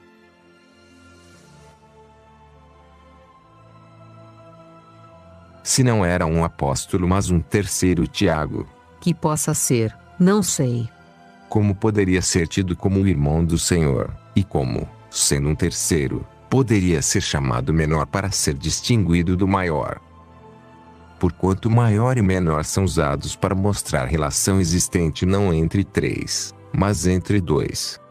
Se não era um apóstolo mas um terceiro Tiago, que possa ser, não sei. Como poderia ser tido como o irmão do Senhor, e como, sendo um terceiro, poderia ser chamado menor para ser distinguido do maior? Porquanto maior e menor são usados para mostrar relação existente não entre três, mas entre dois.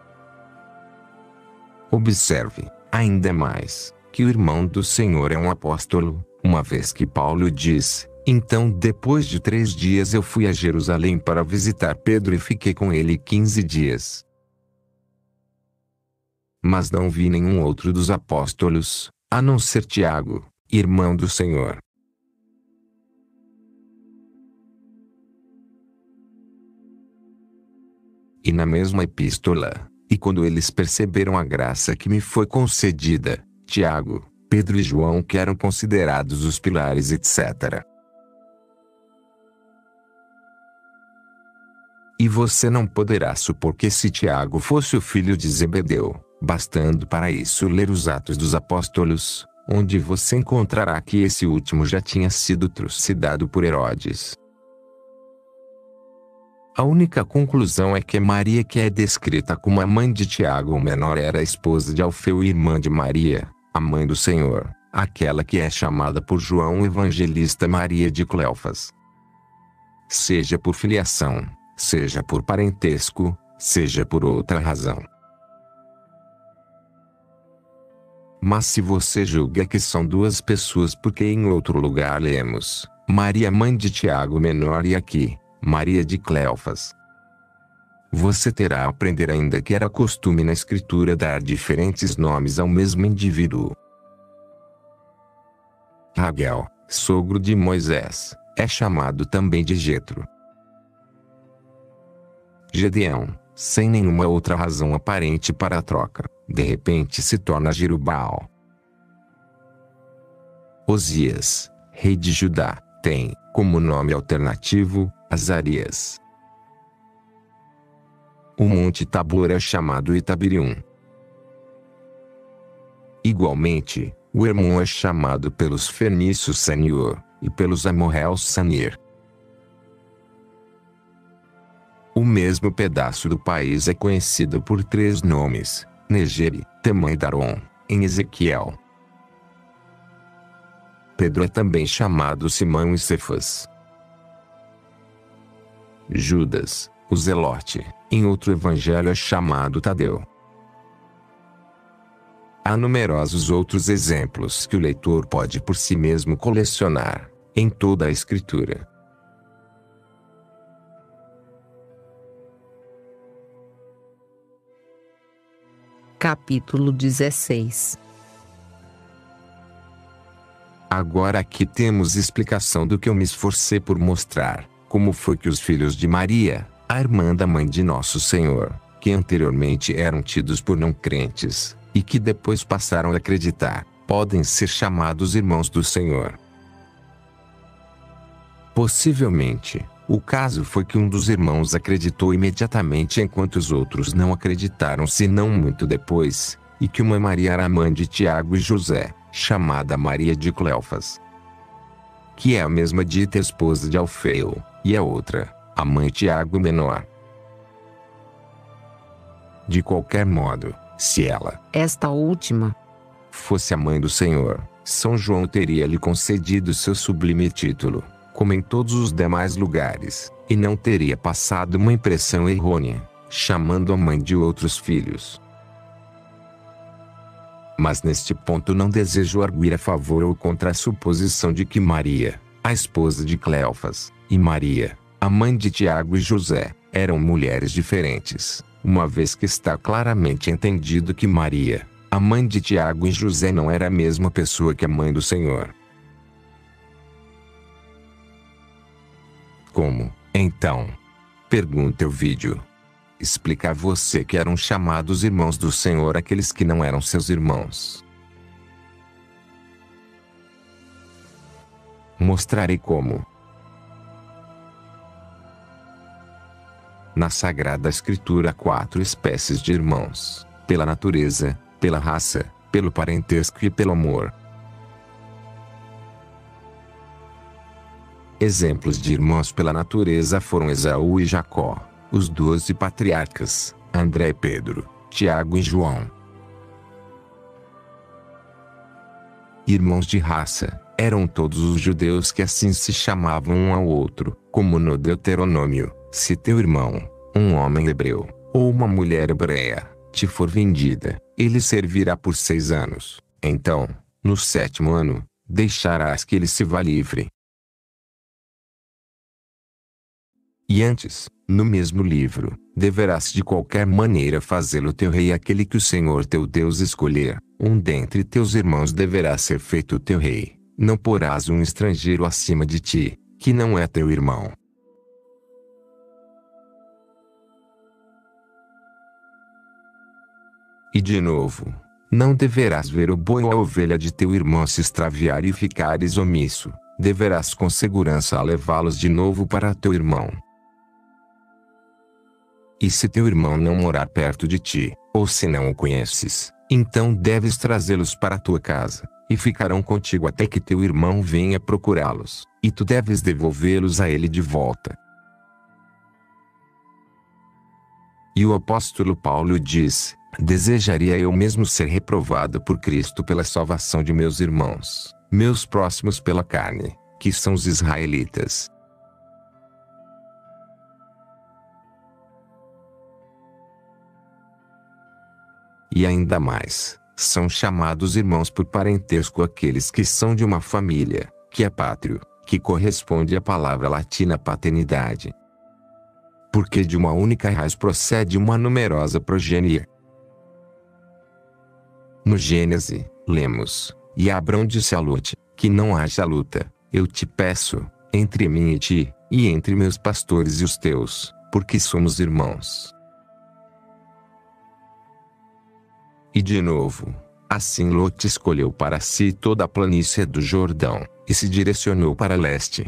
Observe, ainda mais, que o irmão do Senhor é um apóstolo, uma vez que Paulo diz: então depois de três dias eu fui a Jerusalém para visitar Pedro e fiquei com ele quinze dias. Mas não vi nenhum outro dos apóstolos, a não ser Tiago, irmão do Senhor. E na mesma epístola, e quando eles perceberam a graça que me foi concedida, Tiago, Pedro e João, que eram considerados os pilares, etcétera. E você não poderá supor que se Tiago fosse o filho de Zebedeu, bastando para isso ler os Atos dos Apóstolos, onde você encontrará que esse último já tinha sido trucidado por Herodes. A única conclusão é que Maria, que é descrita como a mãe de Tiago o menor, era a esposa de Alfeu e irmã de Maria, a mãe do Senhor, aquela que é chamada por João o Evangelista Maria de Cleofas. Seja por filiação, seja por parentesco, seja por outra razão. Mas se você julga que são duas pessoas, porque em outro lugar lemos Maria mãe de Tiago menor e aqui Maria de Cleofas, você terá a aprender ainda que era costume na Escritura dar diferentes nomes ao mesmo indivíduo. Raguel, sogro de Moisés, é chamado também de Jetro. Gedeão, sem nenhuma outra razão aparente para a troca, de repente se torna Jerubbaal. Osias, rei de Judá, tem, como nome alternativo, Azarias. O monte Tabor é chamado Itabirium. Igualmente, o Hermon é chamado pelos fenícios Sanior, e pelos amorreus Sanir. O mesmo pedaço do país é conhecido por três nomes: Negeri, Temã e Daron, em Ezequiel. Pedro é também chamado Simão e Cefas. Judas, o Zelote, em outro evangelho é chamado Tadeu. Há numerosos outros exemplos que o leitor pode por si mesmo colecionar, em toda a Escritura. Capítulo dezesseis. Agora aqui temos explicação do que eu me esforcei por mostrar, como foi que os filhos de Maria, a irmã da mãe de Nosso Senhor, que anteriormente eram tidos por não crentes, e que depois passaram a acreditar, podem ser chamados irmãos do Senhor. Possivelmente, o caso foi que um dos irmãos acreditou imediatamente enquanto os outros não acreditaram senão muito depois, e que uma Maria era a mãe de Tiago e José, chamada Maria de Cleofas, que é a mesma dita esposa de Alfeu, e a outra, a mãe de Tiago menor. De qualquer modo, se ela, esta última, fosse a mãe do Senhor, São João teria lhe concedido seu sublime título, como em todos os demais lugares, e não teria passado uma impressão errônea, chamando a mãe de outros filhos. Mas neste ponto não desejo arguir a favor ou contra a suposição de que Maria, a esposa de Cleofas, e Maria, a mãe de Tiago e José, eram mulheres diferentes, uma vez que está claramente entendido que Maria, a mãe de Tiago e José, não era a mesma pessoa que a mãe do Senhor. Como, então? Pergunta o vídeo. Explica a você que eram chamados irmãos do Senhor aqueles que não eram seus irmãos. Mostrarei como. Na Sagrada Escritura há quatro espécies de irmãos: pela natureza, pela raça, pelo parentesco e pelo amor. Exemplos de irmãos pela natureza foram Esaú e Jacó, os doze patriarcas, André e Pedro, Tiago e João. Irmãos de raça, eram todos os judeus que assim se chamavam um ao outro, como no Deuteronômio: se teu irmão, um homem hebreu, ou uma mulher hebreia, te for vendida, ele servirá por seis anos, então, no sétimo ano, deixarás que ele se vá livre. E antes, no mesmo livro, deverás de qualquer maneira fazê-lo teu rei aquele que o Senhor teu Deus escolher, um dentre teus irmãos deverá ser feito teu rei, não porás um estrangeiro acima de ti, que não é teu irmão. E de novo, não deverás ver o boi ou a ovelha de teu irmão se extraviar e ficares omisso, deverás com segurança levá-los de novo para teu irmão. E se teu irmão não morar perto de ti, Ou se não o conheces, então deves trazê-los para a tua casa, e ficarão contigo até que teu irmão venha procurá-los, e tu deves devolvê-los a ele de volta. E o apóstolo Paulo diz: desejaria eu mesmo ser reprovado por Cristo pela salvação de meus irmãos, meus próximos pela carne, que são os israelitas. E ainda mais, são chamados irmãos por parentesco aqueles que são de uma família, que é pátrio, que corresponde à palavra latina paternidade. Porque de uma única raiz procede uma numerosa progenie. No Gênesis, lemos: e Abrão disse a Lote, que não haja luta, eu te peço, entre mim e ti, e entre meus pastores e os teus, porque somos irmãos. E de novo, assim Lote escolheu para si toda a planície do Jordão, e se direcionou para leste.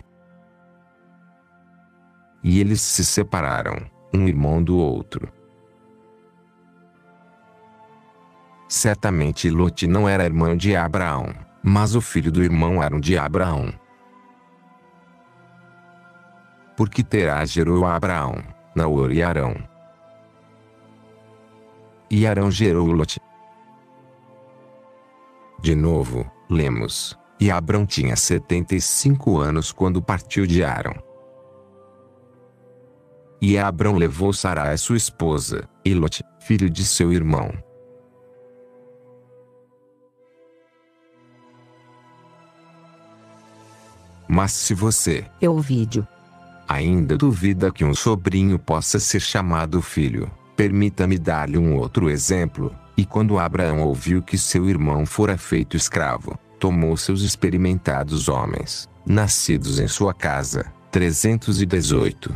E eles se separaram, um irmão do outro. Certamente Lote não era irmão de Abraão, mas o filho do irmão Arão de Abraão. Porque Terá gerou a Abraão, Naor e Arão. E Arão gerou Lote. De novo, lemos: e Abrão tinha setenta e cinco anos quando partiu de Arão. E Abrão levou Sarai sua esposa, e Lote, filho de seu irmão. Mas se você, É o vídeo. ainda duvida que um sobrinho possa ser chamado filho, permita-me dar-lhe um outro exemplo. E quando Abraão ouviu que seu irmão fora feito escravo, tomou seus experimentados homens, nascidos em sua casa, trezentos e dezoito.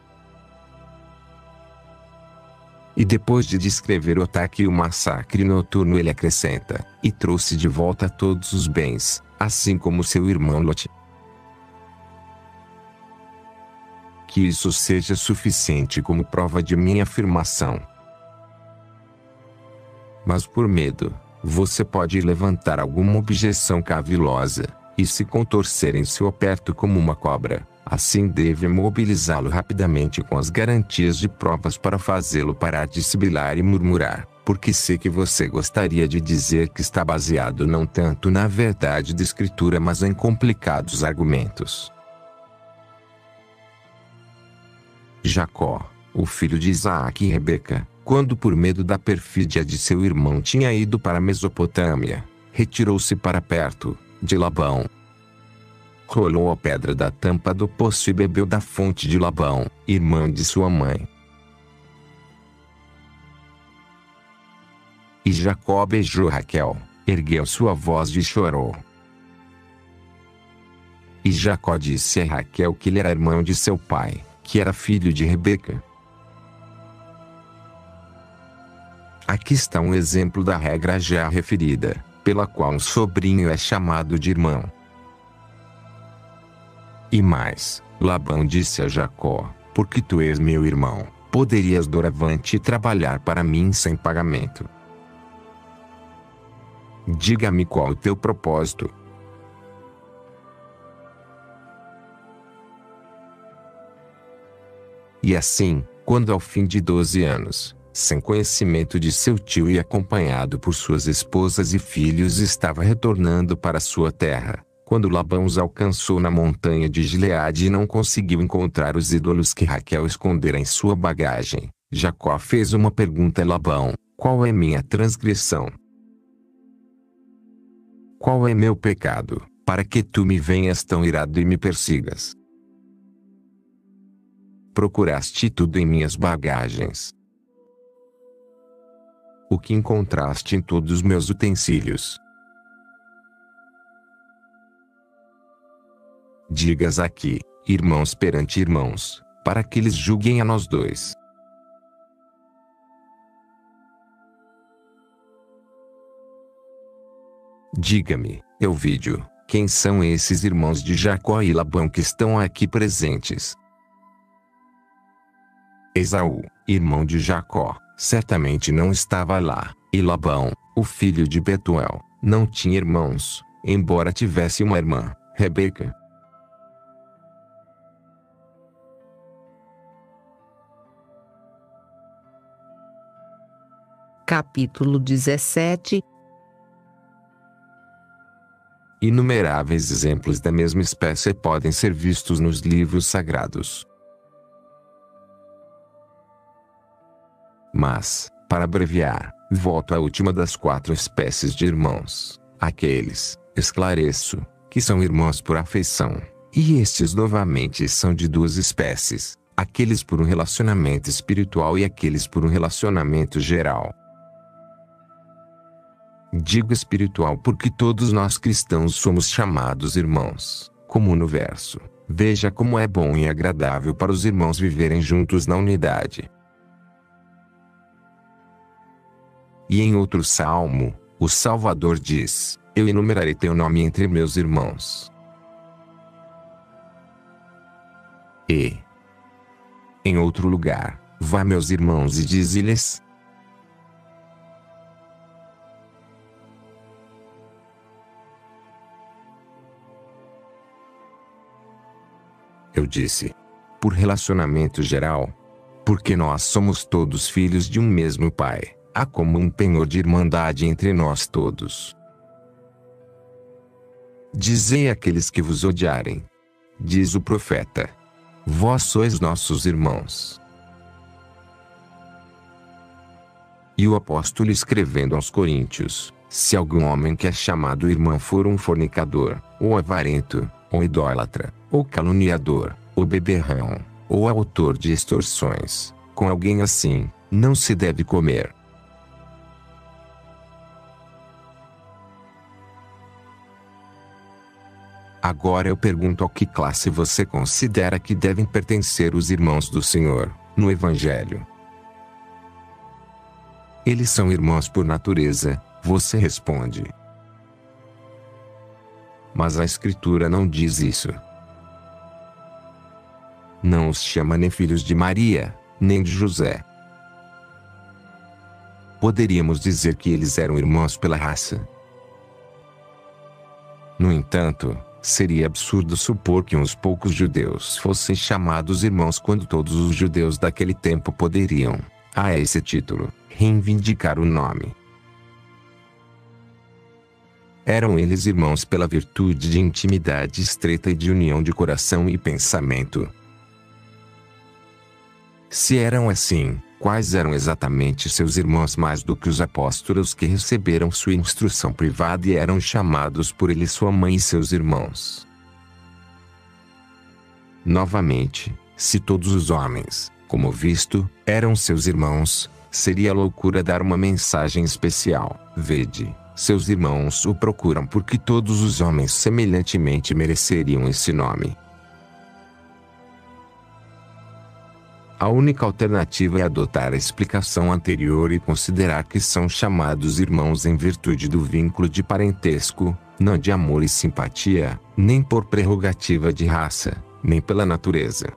E depois de descrever o ataque e o massacre noturno, ele acrescenta: e trouxe de volta todos os bens, assim como seu irmão Lote. Que isso seja suficiente como prova de minha afirmação. Mas por medo, você pode levantar alguma objeção cavilosa, e se contorcer em seu aperto como uma cobra, assim deve mobilizá-lo rapidamente com as garantias de provas para fazê-lo parar de sibilar e murmurar, porque sei que você gostaria de dizer que está baseado não tanto na verdade da Escritura mas em complicados argumentos. Jacó, o filho de Isaque e Rebeca, quando por medo da perfídia de seu irmão tinha ido para a Mesopotâmia, retirou-se para perto de Labão. Rolou a pedra da tampa do poço e bebeu da fonte de Labão, irmão de sua mãe. E Jacó beijou Raquel, ergueu sua voz e chorou. E Jacó disse a Raquel que ele era irmão de seu pai, que era filho de Rebeca. Aqui está um exemplo da regra já referida, pela qual um sobrinho é chamado de irmão. E mais, Labão disse a Jacó: porque tu és meu irmão, poderias doravante trabalhar para mim sem pagamento. Diga-me qual o teu propósito. E assim, quando ao fim de doze anos, sem conhecimento de seu tio e acompanhado por suas esposas e filhos, estava retornando para sua terra, quando Labão os alcançou na montanha de Gileade e não conseguiu encontrar os ídolos que Raquel escondera em sua bagagem, Jacó fez uma pergunta a Labão: qual é minha transgressão? Qual é meu pecado, para que tu me venhas tão irado e me persigas? Procuraste tudo em minhas bagagens. O que encontraste em todos os meus utensílios? Digas aqui, irmãos perante irmãos, para que eles julguem a nós dois. Diga-me, Euvídio, quem são esses irmãos de Jacó e Labão que estão aqui presentes? Esaú, irmão de Jacó, certamente não estava lá, e Labão, o filho de Betuel, não tinha irmãos, embora tivesse uma irmã, Rebeca. Capítulo dezessete. Inumeráveis exemplos da mesma espécie podem ser vistos nos livros sagrados. Mas, para abreviar, volto à última das quatro espécies de irmãos, aqueles, esclareço, que são irmãos por afeição, e estes novamente são de duas espécies, aqueles por um relacionamento espiritual e aqueles por um relacionamento geral. Digo espiritual porque todos nós cristãos somos chamados irmãos, como no verso. Veja como é bom e agradável para os irmãos viverem juntos na unidade. E em outro salmo, o Salvador diz: eu enumerarei teu nome entre meus irmãos. E, em outro lugar, vá meus irmãos e dize-lhes: eu disse, por relacionamento geral, porque nós somos todos filhos de um mesmo Pai, há como um penhor de irmandade entre nós todos. Dizei àqueles que vos odiarem, diz o profeta, vós sois nossos irmãos. E o apóstolo escrevendo aos Coríntios, se algum homem que é chamado irmão for um fornicador, ou avarento, ou idólatra, ou caluniador, ou beberrão, ou autor de extorsões, com alguém assim, não se deve comer. Agora eu pergunto a que classe você considera que devem pertencer os irmãos do Senhor, no Evangelho? Eles são irmãos por natureza, você responde. Mas a Escritura não diz isso. Não os chama nem filhos de Maria, nem de José. Poderíamos dizer que eles eram irmãos pela raça. No entanto, seria absurdo supor que uns poucos judeus fossem chamados irmãos quando todos os judeus daquele tempo poderiam, a esse título, reivindicar o nome. Eram eles irmãos pela virtude de intimidade estreita e de união de coração e pensamento. Se eram assim, quais eram exatamente seus irmãos mais do que os apóstolos que receberam sua instrução privada e eram chamados por ele sua mãe e seus irmãos? Novamente, se todos os homens, como visto, eram seus irmãos, seria loucura dar uma mensagem especial. Vede, seus irmãos o procuram porque todos os homens semelhantemente mereceriam esse nome. A única alternativa é adotar a explicação anterior e considerar que são chamados irmãos em virtude do vínculo de parentesco, não de amor e simpatia, nem por prerrogativa de raça, nem pela natureza.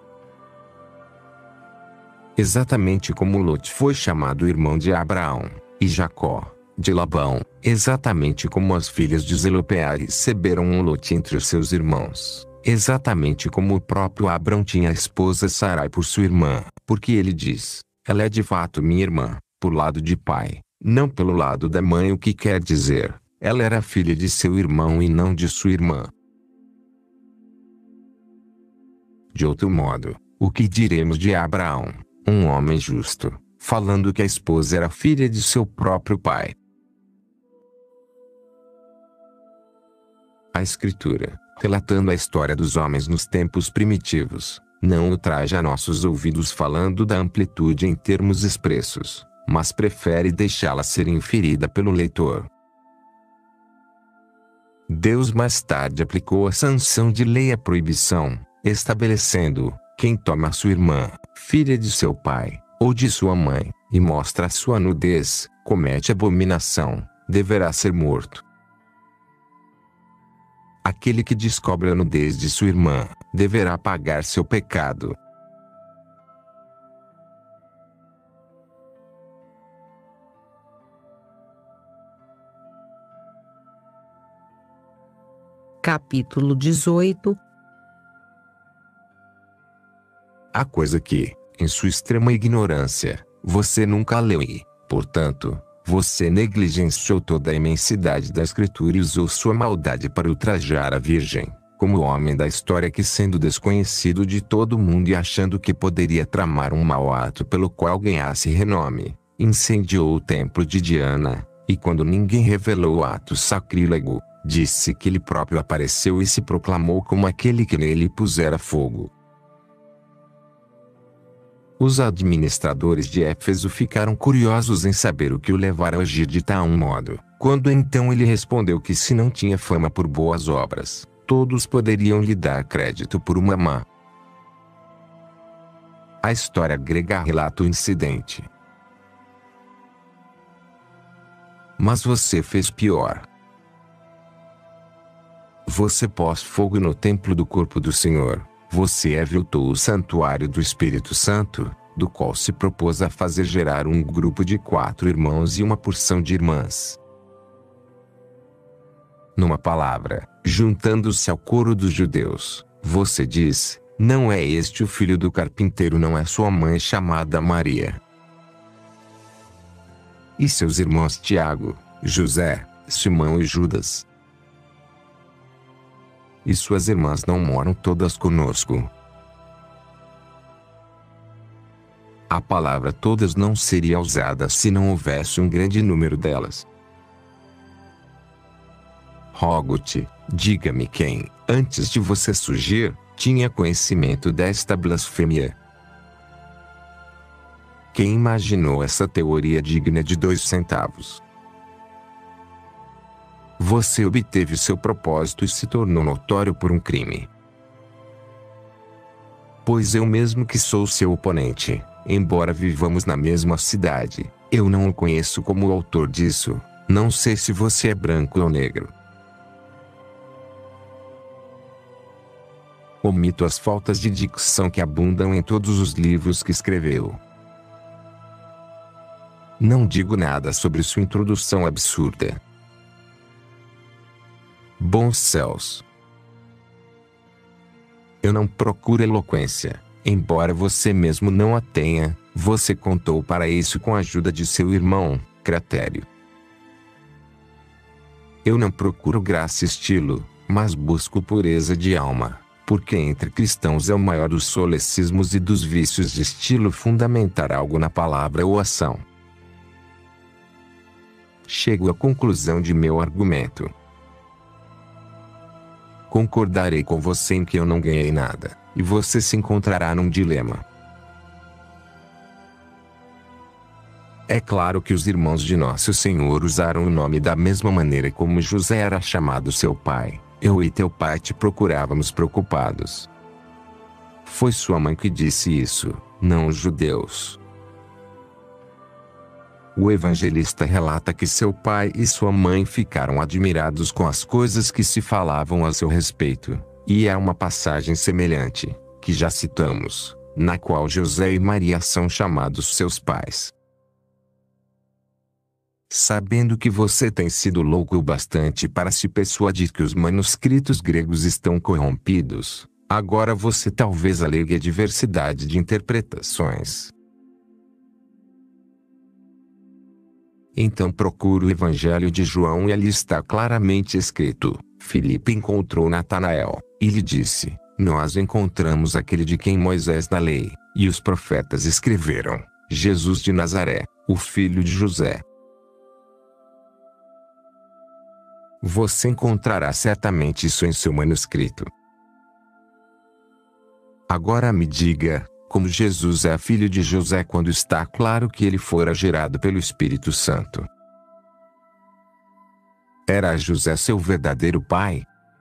Exatamente como Lot foi chamado irmão de Abraão, e Jacó, de Labão, exatamente como as filhas de Zelopeá receberam um lote entre os seus irmãos, exatamente como o próprio Abrão tinha a esposa Sarai por sua irmã, porque ele diz, ela é de fato minha irmã, por lado de pai, não pelo lado da mãe, o que quer dizer, ela era filha de seu irmão e não de sua irmã. De outro modo, o que diremos de Abraão, um homem justo, falando que a esposa era filha de seu próprio pai? A Escritura, relatando a história dos homens nos tempos primitivos, não o traz a nossos ouvidos falando da amplitude em termos expressos, mas prefere deixá-la ser inferida pelo leitor. Deus mais tarde aplicou a sanção de lei à proibição, estabelecendo: quem toma sua irmã, filha de seu pai, ou de sua mãe, e mostra a sua nudez, comete abominação, deverá ser morto. Aquele que descobre a nudez de sua irmã, deverá pagar seu pecado. Capítulo dezoito. Há coisa que, em sua extrema ignorância, você nunca leu e, portanto, você negligenciou toda a imensidade da Escritura e usou sua maldade para ultrajar a Virgem, como o homem da história que, sendo desconhecido de todo mundo e achando que poderia tramar um mau ato pelo qual ganhasse renome, incendiou o templo de Diana, e quando ninguém revelou o ato sacrílego, disse que ele próprio apareceu e se proclamou como aquele que nele pusera fogo. Os administradores de Éfeso ficaram curiosos em saber o que o levara a agir de tal modo, quando então ele respondeu que se não tinha fama por boas obras, todos poderiam lhe dar crédito por uma má. A história grega relata o incidente. Mas você fez pior. Você pôs fogo no templo do corpo do Senhor. Você aviltou o santuário do Espírito Santo, do qual se propôs a fazer gerar um grupo de quatro irmãos e uma porção de irmãs. Numa palavra, juntando-se ao coro dos judeus, você diz: não é este o filho do carpinteiro, não é sua mãe chamada Maria? E seus irmãos Tiago, José, Simão e Judas? E suas irmãs não moram todas conosco? A palavra todas não seria usada se não houvesse um grande número delas. Rogo-te, diga-me quem, antes de você surgir, tinha conhecimento desta blasfêmia. Quem imaginou essa teoria digna de dois centavos? Você obteve seu propósito e se tornou notório por um crime. Pois eu mesmo que sou seu oponente, embora vivamos na mesma cidade, eu não o conheço como o autor disso, não sei se você é branco ou negro. Omito as faltas de dicção que abundam em todos os livros que escreveu. Não digo nada sobre sua introdução absurda. Bons céus! Eu não procuro eloquência, embora você mesmo não a tenha, você contou para isso com a ajuda de seu irmão, Cratério. Eu não procuro graça e estilo, mas busco pureza de alma, porque entre cristãos é o maior dos solecismos e dos vícios de estilo fundamentar algo na palavra ou ação. Chego à conclusão de meu argumento. Concordarei com você em que eu não ganhei nada, e você se encontrará num dilema. É claro que os irmãos de Nosso Senhor usaram o nome da mesma maneira como José era chamado seu pai. Eu e teu pai te procurávamos preocupados. Foi sua mãe que disse isso, não os judeus. O evangelista relata que seu pai e sua mãe ficaram admirados com as coisas que se falavam a seu respeito, e há uma passagem semelhante, que já citamos, na qual José e Maria são chamados seus pais. Sabendo que você tem sido louco o bastante para se persuadir que os manuscritos gregos estão corrompidos, agora você talvez alegue a diversidade de interpretações. Então procura o Evangelho de João e ali está claramente escrito: Filipe encontrou Natanael, e lhe disse: nós encontramos aquele de quem Moisés na lei, e os profetas escreveram, Jesus de Nazaré, o filho de José. Você encontrará certamente isso em seu manuscrito. Agora me diga, como Jesus é filho de José quando está claro que ele fora gerado pelo Espírito Santo? Era José seu verdadeiro pai?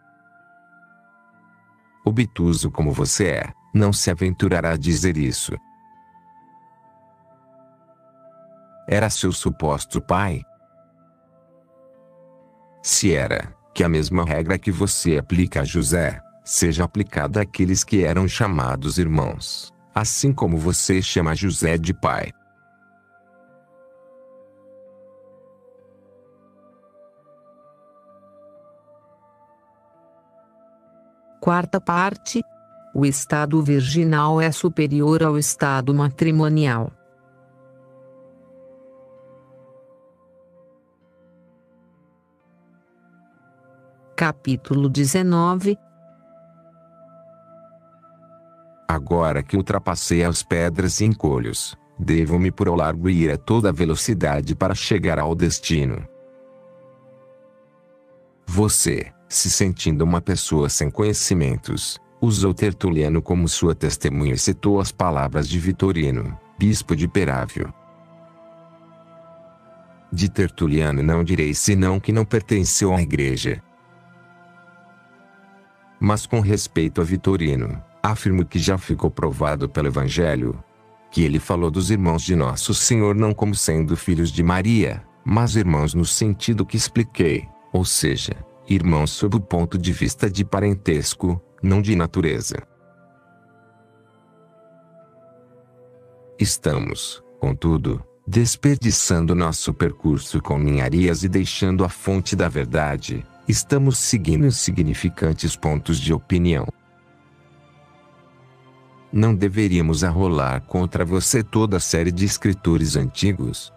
Obtuso como você é, não se aventurará a dizer isso. Era seu suposto pai? Se era, que a mesma regra que você aplica a José, seja aplicada àqueles que eram chamados irmãos, assim como você chama José de pai. Quarta parte. O estado virginal é superior ao estado matrimonial. Capítulo dezenove. Agora que ultrapassei as pedras e encolhos, devo-me por ao largo ir a toda velocidade para chegar ao destino. Você, se sentindo uma pessoa sem conhecimentos, usou Tertuliano como sua testemunha e citou as palavras de Vitorino, bispo de Perávio. De Tertuliano não direi senão que não pertenceu à igreja. Mas com respeito a Vitorino, afirmo que já ficou provado pelo Evangelho que ele falou dos irmãos de Nosso Senhor não como sendo filhos de Maria, mas irmãos no sentido que expliquei, ou seja, irmãos sob o ponto de vista de parentesco, não de natureza. Estamos, contudo, desperdiçando nosso percurso com ninharias e deixando a fonte da verdade. Estamos seguindo insignificantes pontos de opinião. Não deveríamos arrolar contra você toda a série de escritores antigos?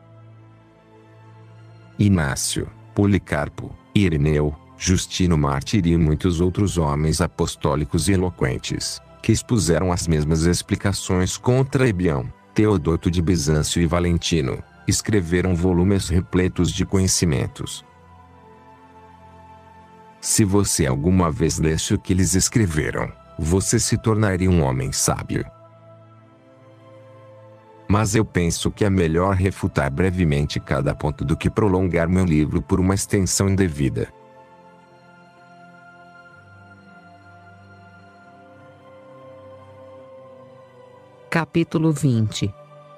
Inácio, Policarpo, Ireneu, Justino Mártir e muitos outros homens apostólicos e eloquentes, que expuseram as mesmas explicações contra Ebião, Teodoto de Bizâncio e Valentino, escreveram volumes repletos de conhecimentos. Se você alguma vez lesse o que eles escreveram, você se tornaria um homem sábio. Mas eu penso que é melhor refutar brevemente cada ponto do que prolongar meu livro por uma extensão indevida. Capítulo vinte.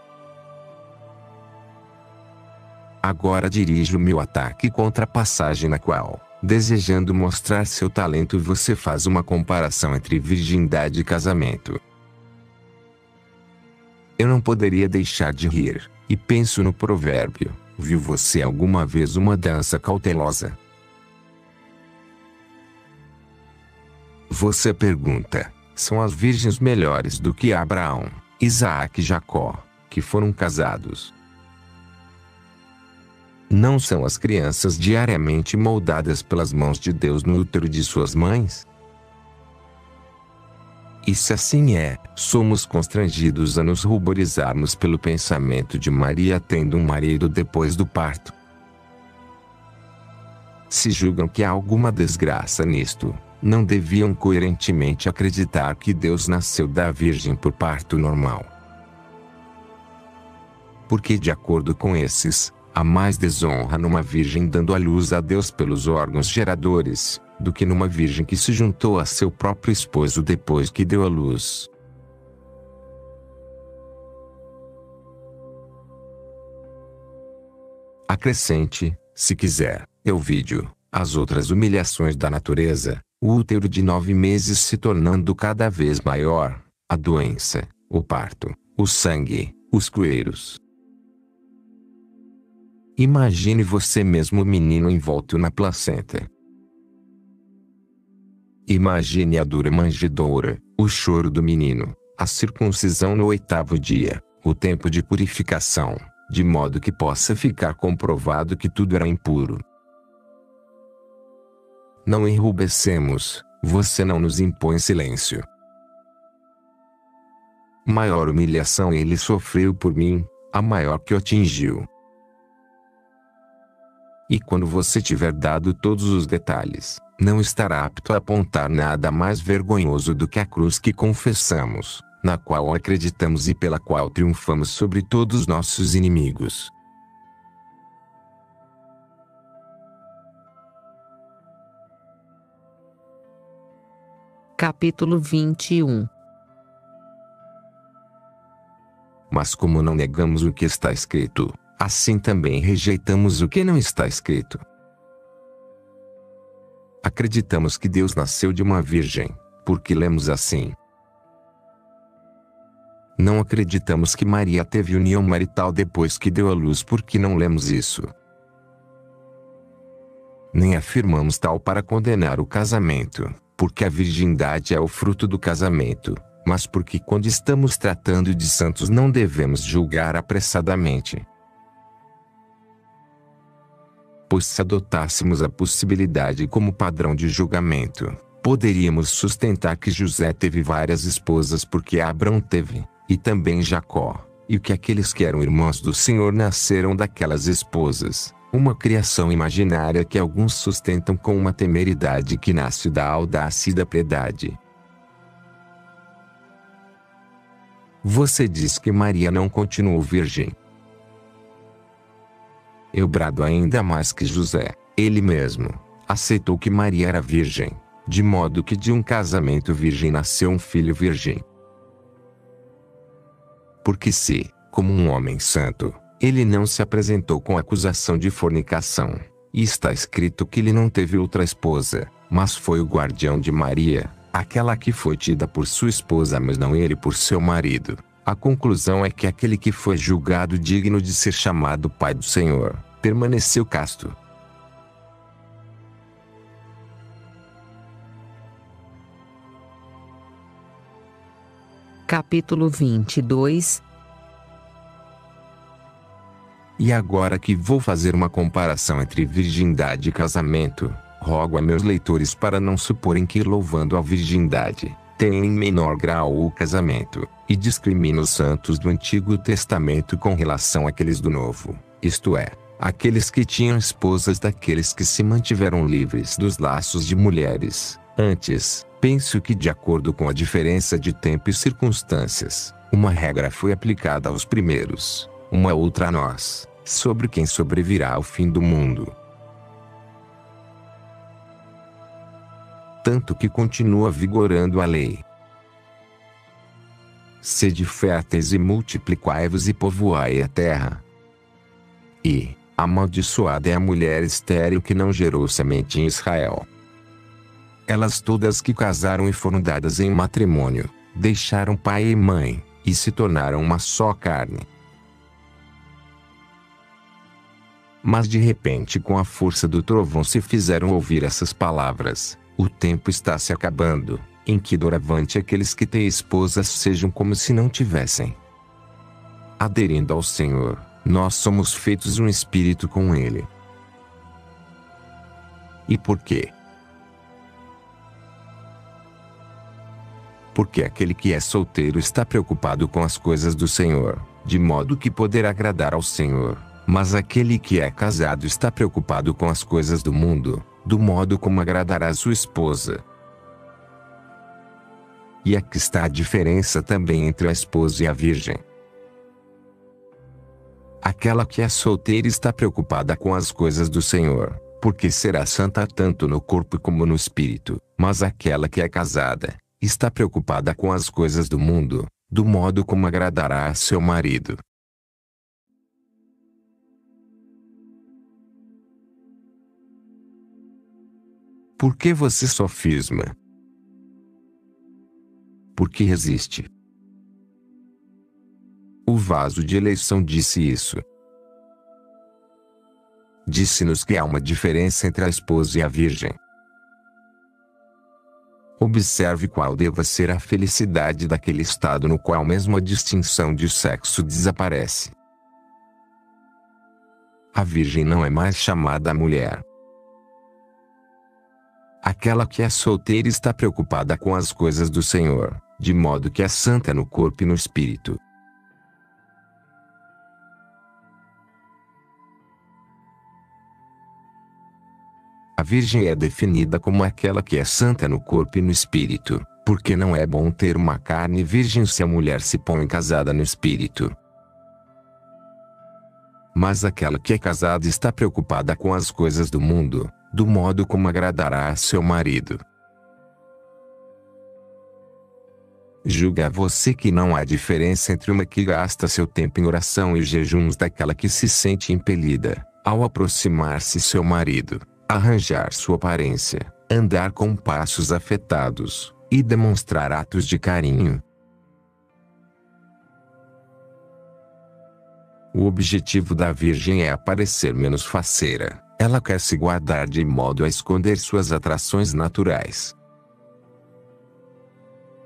Agora dirijo meu ataque contra a passagem na qual, desejando mostrar seu talento, você faz uma comparação entre virgindade e casamento. Eu não poderia deixar de rir, e penso no provérbio: viu você alguma vez uma dança cautelosa? Você pergunta: são as virgens melhores do que Abraão, Isaque e Jacó, que foram casados? Não são as crianças diariamente moldadas pelas mãos de Deus no útero de suas mães? E se assim é, somos constrangidos a nos ruborizarmos pelo pensamento de Maria tendo um marido depois do parto. Se julgam que há alguma desgraça nisto, não deviam coerentemente acreditar que Deus nasceu da Virgem por parto normal. Porque, de acordo com esses, há mais desonra numa virgem dando à luz a Deus pelos órgãos geradores, do que numa virgem que se juntou a seu próprio esposo depois que deu à luz. Acrescente, se quiser, eu vídeo, as outras humilhações da natureza, o útero de nove meses se tornando cada vez maior, a doença, o parto, o sangue, os cueiros. Imagine você mesmo o menino envolto na placenta. Imagine a dura manjedoura, o choro do menino, a circuncisão no oitavo dia, o tempo de purificação, de modo que possa ficar comprovado que tudo era impuro. Não enrubescemos, você não nos impõe silêncio. Maior humilhação ele sofreu por mim, a maior que o atingiu. E quando você tiver dado todos os detalhes, não estará apto a apontar nada mais vergonhoso do que a cruz que confessamos, na qual acreditamos e pela qual triunfamos sobre todos os nossos inimigos. Capítulo vinte e um. Mas como não negamos o que está escrito, assim também rejeitamos o que não está escrito. Acreditamos que Deus nasceu de uma virgem, porque lemos assim. Não acreditamos que Maria teve união marital depois que deu à luz, porque não lemos isso. Nem afirmamos tal para condenar o casamento, porque a virgindade é o fruto do casamento, mas porque quando estamos tratando de santos não devemos julgar apressadamente. Pois se adotássemos a possibilidade como padrão de julgamento, poderíamos sustentar que José teve várias esposas porque Abrão teve, e também Jacó, e que aqueles que eram irmãos do Senhor nasceram daquelas esposas, uma criação imaginária que alguns sustentam com uma temeridade que nasce da audácia e da piedade. Você diz que Maria não continuou virgem. Eu brado ainda mais que José, ele mesmo, aceitou que Maria era virgem, de modo que de um casamento virgem nasceu um filho virgem. Porque se, como um homem santo, ele não se apresentou com acusação de fornicação, e está escrito que ele não teve outra esposa, mas foi o guardião de Maria, aquela que foi tida por sua esposa mas não ele por seu marido, a conclusão é que aquele que foi julgado digno de ser chamado pai do Senhor, permaneceu casto. Capítulo vinte e dois. E agora que vou fazer uma comparação entre virgindade e casamento, rogo a meus leitores para não suporem que louvando a virgindade, tem em menor grau o casamento, e discrimina os santos do Antigo Testamento com relação àqueles do Novo, isto é, aqueles que tinham esposas daqueles que se mantiveram livres dos laços de mulheres. Antes, penso que de acordo com a diferença de tempo e circunstâncias, uma regra foi aplicada aos primeiros, uma outra a nós, sobre quem sobrevirá ao fim do mundo. Tanto que continua vigorando a lei. Sede férteis e multiplicai-vos e povoai a terra. E, amaldiçoada é a mulher estéril que não gerou semente em Israel. Elas todas que casaram e foram dadas em matrimônio, deixaram pai e mãe, e se tornaram uma só carne. Mas de repente com a força do trovão se fizeram ouvir essas palavras: o tempo está se acabando, em que doravante aqueles que têm esposas sejam como se não tivessem. Aderindo ao Senhor, nós somos feitos um espírito com Ele. E por quê? Porque aquele que é solteiro está preocupado com as coisas do Senhor, de modo que poder agradar ao Senhor, mas aquele que é casado está preocupado com as coisas do mundo, do modo como agradará a sua esposa. E aqui está a diferença também entre a esposa e a virgem. Aquela que é solteira está preocupada com as coisas do Senhor, porque será santa tanto no corpo como no espírito, mas aquela que é casada está preocupada com as coisas do mundo, do modo como agradará a seu marido. Por que você sofisma? Por que resiste? O vaso de eleição disse isso. Disse-nos que há uma diferença entre a esposa e a virgem. Observe qual deva ser a felicidade daquele estado no qual mesmo a distinção de sexo desaparece. A virgem não é mais chamada mulher. Aquela que é solteira está preocupada com as coisas do Senhor, de modo que é santa no corpo e no espírito. A virgem é definida como aquela que é santa no corpo e no espírito, porque não é bom ter uma carne virgem se a mulher se põe casada no espírito. Mas aquela que é casada está preocupada com as coisas do mundo, do modo como agradará a seu marido. Julga você que não há diferença entre uma que gasta seu tempo em oração e jejuns daquela que se sente impelida, ao aproximar-se seu marido, arranjar sua aparência, andar com passos afetados, e demonstrar atos de carinho. O objetivo da virgem é aparecer menos faceira. Ela quer se guardar de modo a esconder suas atrações naturais.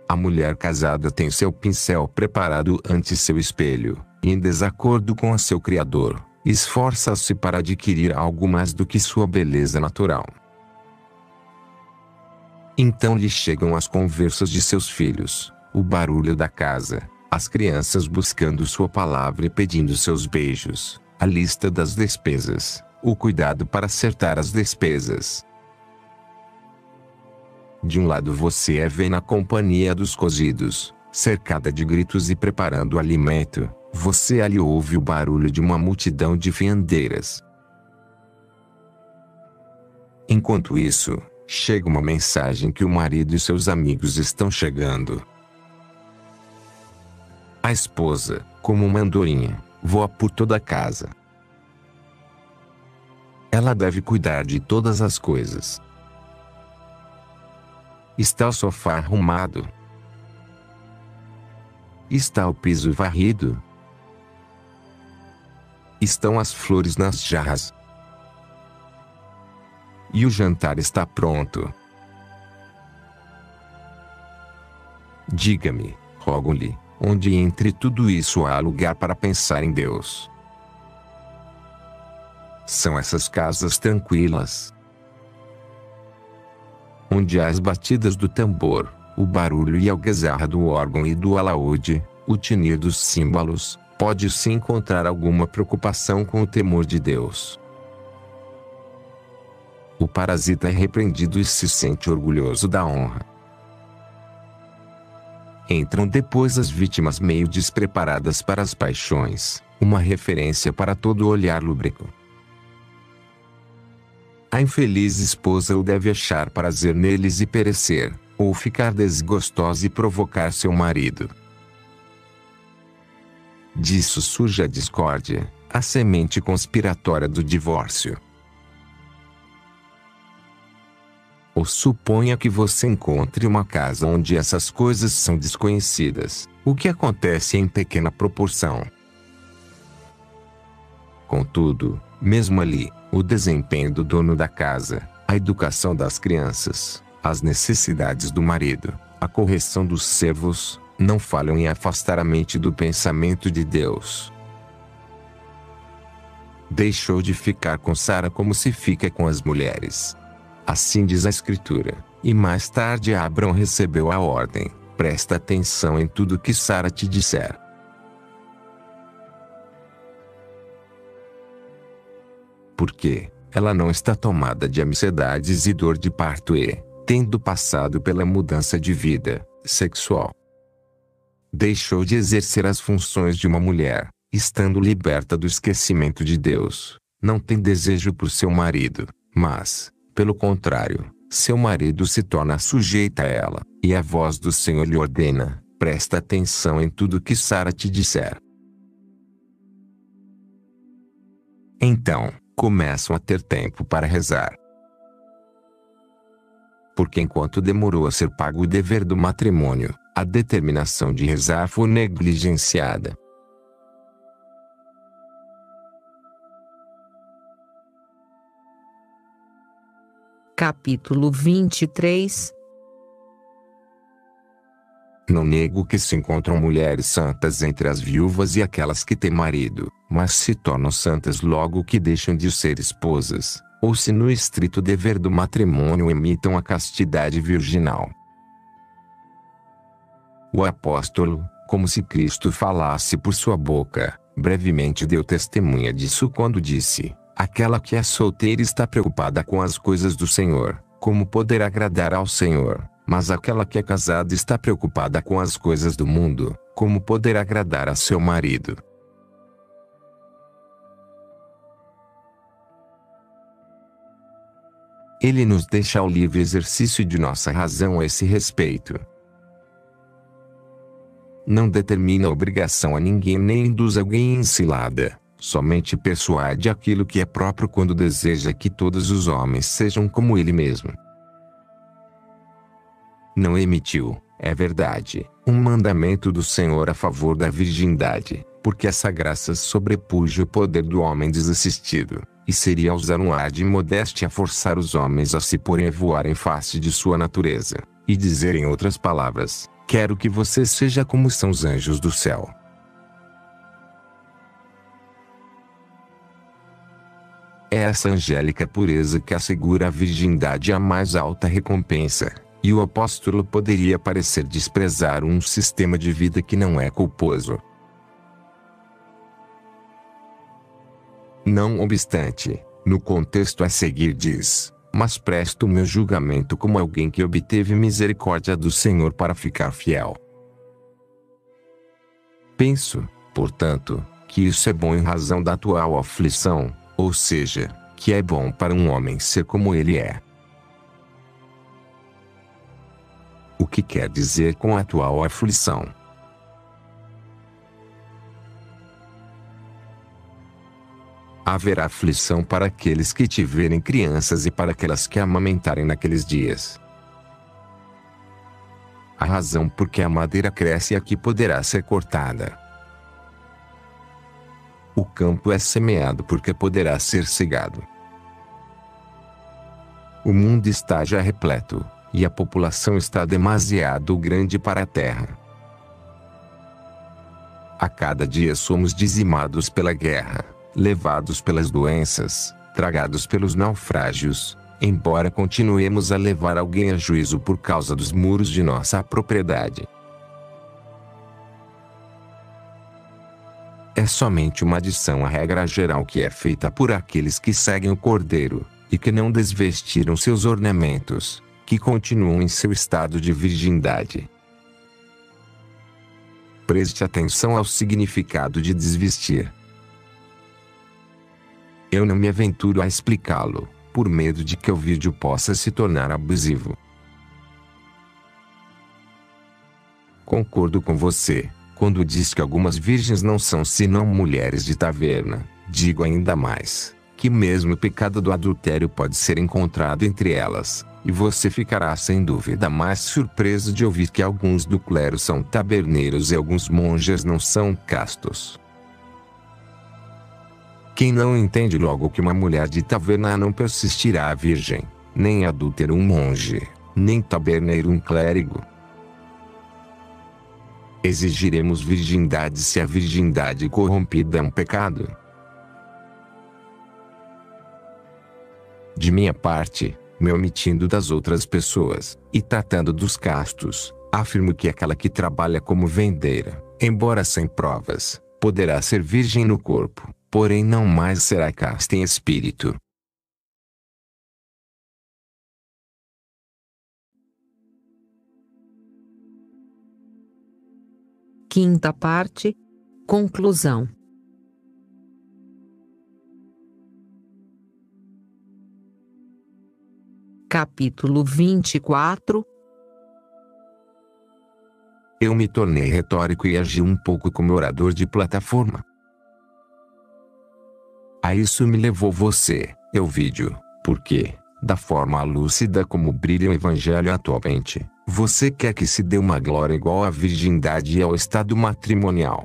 A mulher casada tem seu pincel preparado ante seu espelho, e em desacordo com a seu criador, esforça-se para adquirir algo mais do que sua beleza natural. Então lhe chegam as conversas de seus filhos, o barulho da casa, as crianças buscando sua palavra e pedindo seus beijos, a lista das despesas, o cuidado para acertar as despesas. De um lado você é vê na companhia dos cozidos, cercada de gritos e preparando o alimento, você ali ouve o barulho de uma multidão de fiandeiras. Enquanto isso, chega uma mensagem que o marido e seus amigos estão chegando. A esposa, como uma andorinha, voa por toda a casa. Ela deve cuidar de todas as coisas. Está o sofá arrumado? Está o piso varrido? Estão as flores nas jarras? E o jantar está pronto? Diga-me, rogo-lhe, onde entre tudo isso há lugar para pensar em Deus? São essas casas tranquilas, onde há as batidas do tambor, o barulho e a algazarra do órgão e do alaúde, o tinir dos símbolos, pode-se encontrar alguma preocupação com o temor de Deus. O parasita é repreendido e se sente orgulhoso da honra. Entram depois as vítimas meio despreparadas para as paixões, uma referência para todo olhar lúbrico. A infeliz esposa o deve achar prazer neles e perecer, ou ficar desgostosa e provocar seu marido. Disso surge a discórdia, a semente conspiratória do divórcio. Ou suponha que você encontre uma casa onde essas coisas são desconhecidas, o que acontece em pequena proporção. Contudo, mesmo ali, o desempenho do dono da casa, a educação das crianças, as necessidades do marido, a correção dos servos, não falham em afastar a mente do pensamento de Deus. Deixou de ficar com Sara como se fica com as mulheres. Assim diz a Escritura. E mais tarde Abrão recebeu a ordem: presta atenção em tudo que Sara te disser. Porque ela não está tomada de ansiedades e dor de parto e, tendo passado pela mudança de vida sexual, deixou de exercer as funções de uma mulher, estando liberta do esquecimento de Deus, não tem desejo por seu marido, mas, pelo contrário, seu marido se torna sujeita a ela, e a voz do Senhor lhe ordena: presta atenção em tudo que Sara te disser. Então, começam a ter tempo para rezar. Porque enquanto demorou a ser pago o dever do matrimônio, a determinação de rezar foi negligenciada. Capítulo vinte e três. Não nego que se encontram mulheres santas entre as viúvas e aquelas que têm marido, mas se tornam santas logo que deixam de ser esposas, ou se no estrito dever do matrimônio imitam a castidade virginal. O apóstolo, como se Cristo falasse por sua boca, brevemente deu testemunha disso quando disse: aquela que é solteira está preocupada com as coisas do Senhor, como poder agradar ao Senhor, mas aquela que é casada está preocupada com as coisas do mundo, como poder agradar a seu marido. Ele nos deixa ao livre exercício de nossa razão a esse respeito. Não determina obrigação a ninguém nem induz alguém em cilada, somente persuade aquilo que é próprio quando deseja que todos os homens sejam como ele mesmo. Não emitiu, é verdade, um mandamento do Senhor a favor da virgindade, porque essa graça sobrepuja o poder do homem desassistido, e seria usar um ar de modéstia a forçar os homens a se porem a voar em face de sua natureza, e dizer em outras palavras: quero que você seja como são os anjos do céu. É essa angélica pureza que assegura a virgindade a mais alta recompensa, e o apóstolo poderia parecer desprezar um sistema de vida que não é culposo. Não obstante, no contexto a seguir diz: mas presto o meu julgamento como alguém que obteve misericórdia do Senhor para ficar fiel. Penso, portanto, que isso é bom em razão da atual aflição, ou seja, que é bom para um homem ser como ele é. O que quer dizer com a atual aflição? Haverá aflição para aqueles que tiverem crianças e para aquelas que amamentarem naqueles dias. A razão por que a madeira cresce aqui poderá ser cortada. O campo é semeado porque poderá ser cegado. O mundo está já repleto, e a população está demasiado grande para a terra. A cada dia somos dizimados pela guerra, levados pelas doenças, tragados pelos naufrágios, embora continuemos a levar alguém a juízo por causa dos muros de nossa propriedade. É somente uma adição à regra geral que é feita por aqueles que seguem o Cordeiro, e que não desvestiram seus ornamentos, que continuam em seu estado de virgindade. Preste atenção ao significado de desvestir. Eu não me aventuro a explicá-lo, por medo de que o vídeo possa se tornar abusivo. Concordo com você, quando diz que algumas virgens não são senão mulheres de taverna. Digo ainda mais, que mesmo o pecado do adultério pode ser encontrado entre elas, e você ficará sem dúvida mais surpreso de ouvir que alguns do clero são taberneiros e alguns monges não são castos. Quem não entende logo que uma mulher de taverna não persistirá virgem, nem adúltero um monge, nem taberneiro um clérigo? Exigiremos virgindade se a virgindade corrompida é um pecado? De minha parte, me omitindo das outras pessoas, e tratando dos castos, afirmo que aquela que trabalha como vendeira, embora sem provas, poderá ser virgem no corpo, porém não mais será casta em espírito. Quinta parte. Conclusão. Capítulo vinte e quatro. Eu me tornei retórico e agi um pouco como orador de plataforma. A isso me levou você, Elvídio, porque, da forma lúcida como brilha o Evangelho atualmente, você quer que se dê uma glória igual à virgindade e ao estado matrimonial.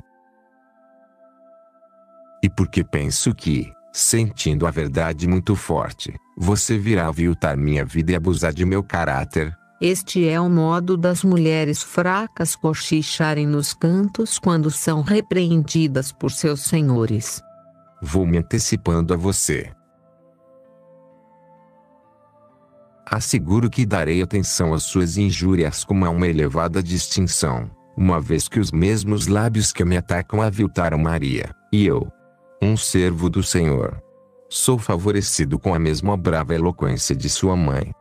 E porque penso que, sentindo a verdade muito forte, você virá aviltar minha vida e abusar de meu caráter. Este é o modo das mulheres fracas cochicharem nos cantos quando são repreendidas por seus senhores. Vou me antecipando a você. Asseguro que darei atenção às suas injúrias como a uma elevada distinção, uma vez que os mesmos lábios que me atacam aviltaram Maria, e eu, um servo do Senhor, sou favorecido com a mesma brava eloquência de sua mãe.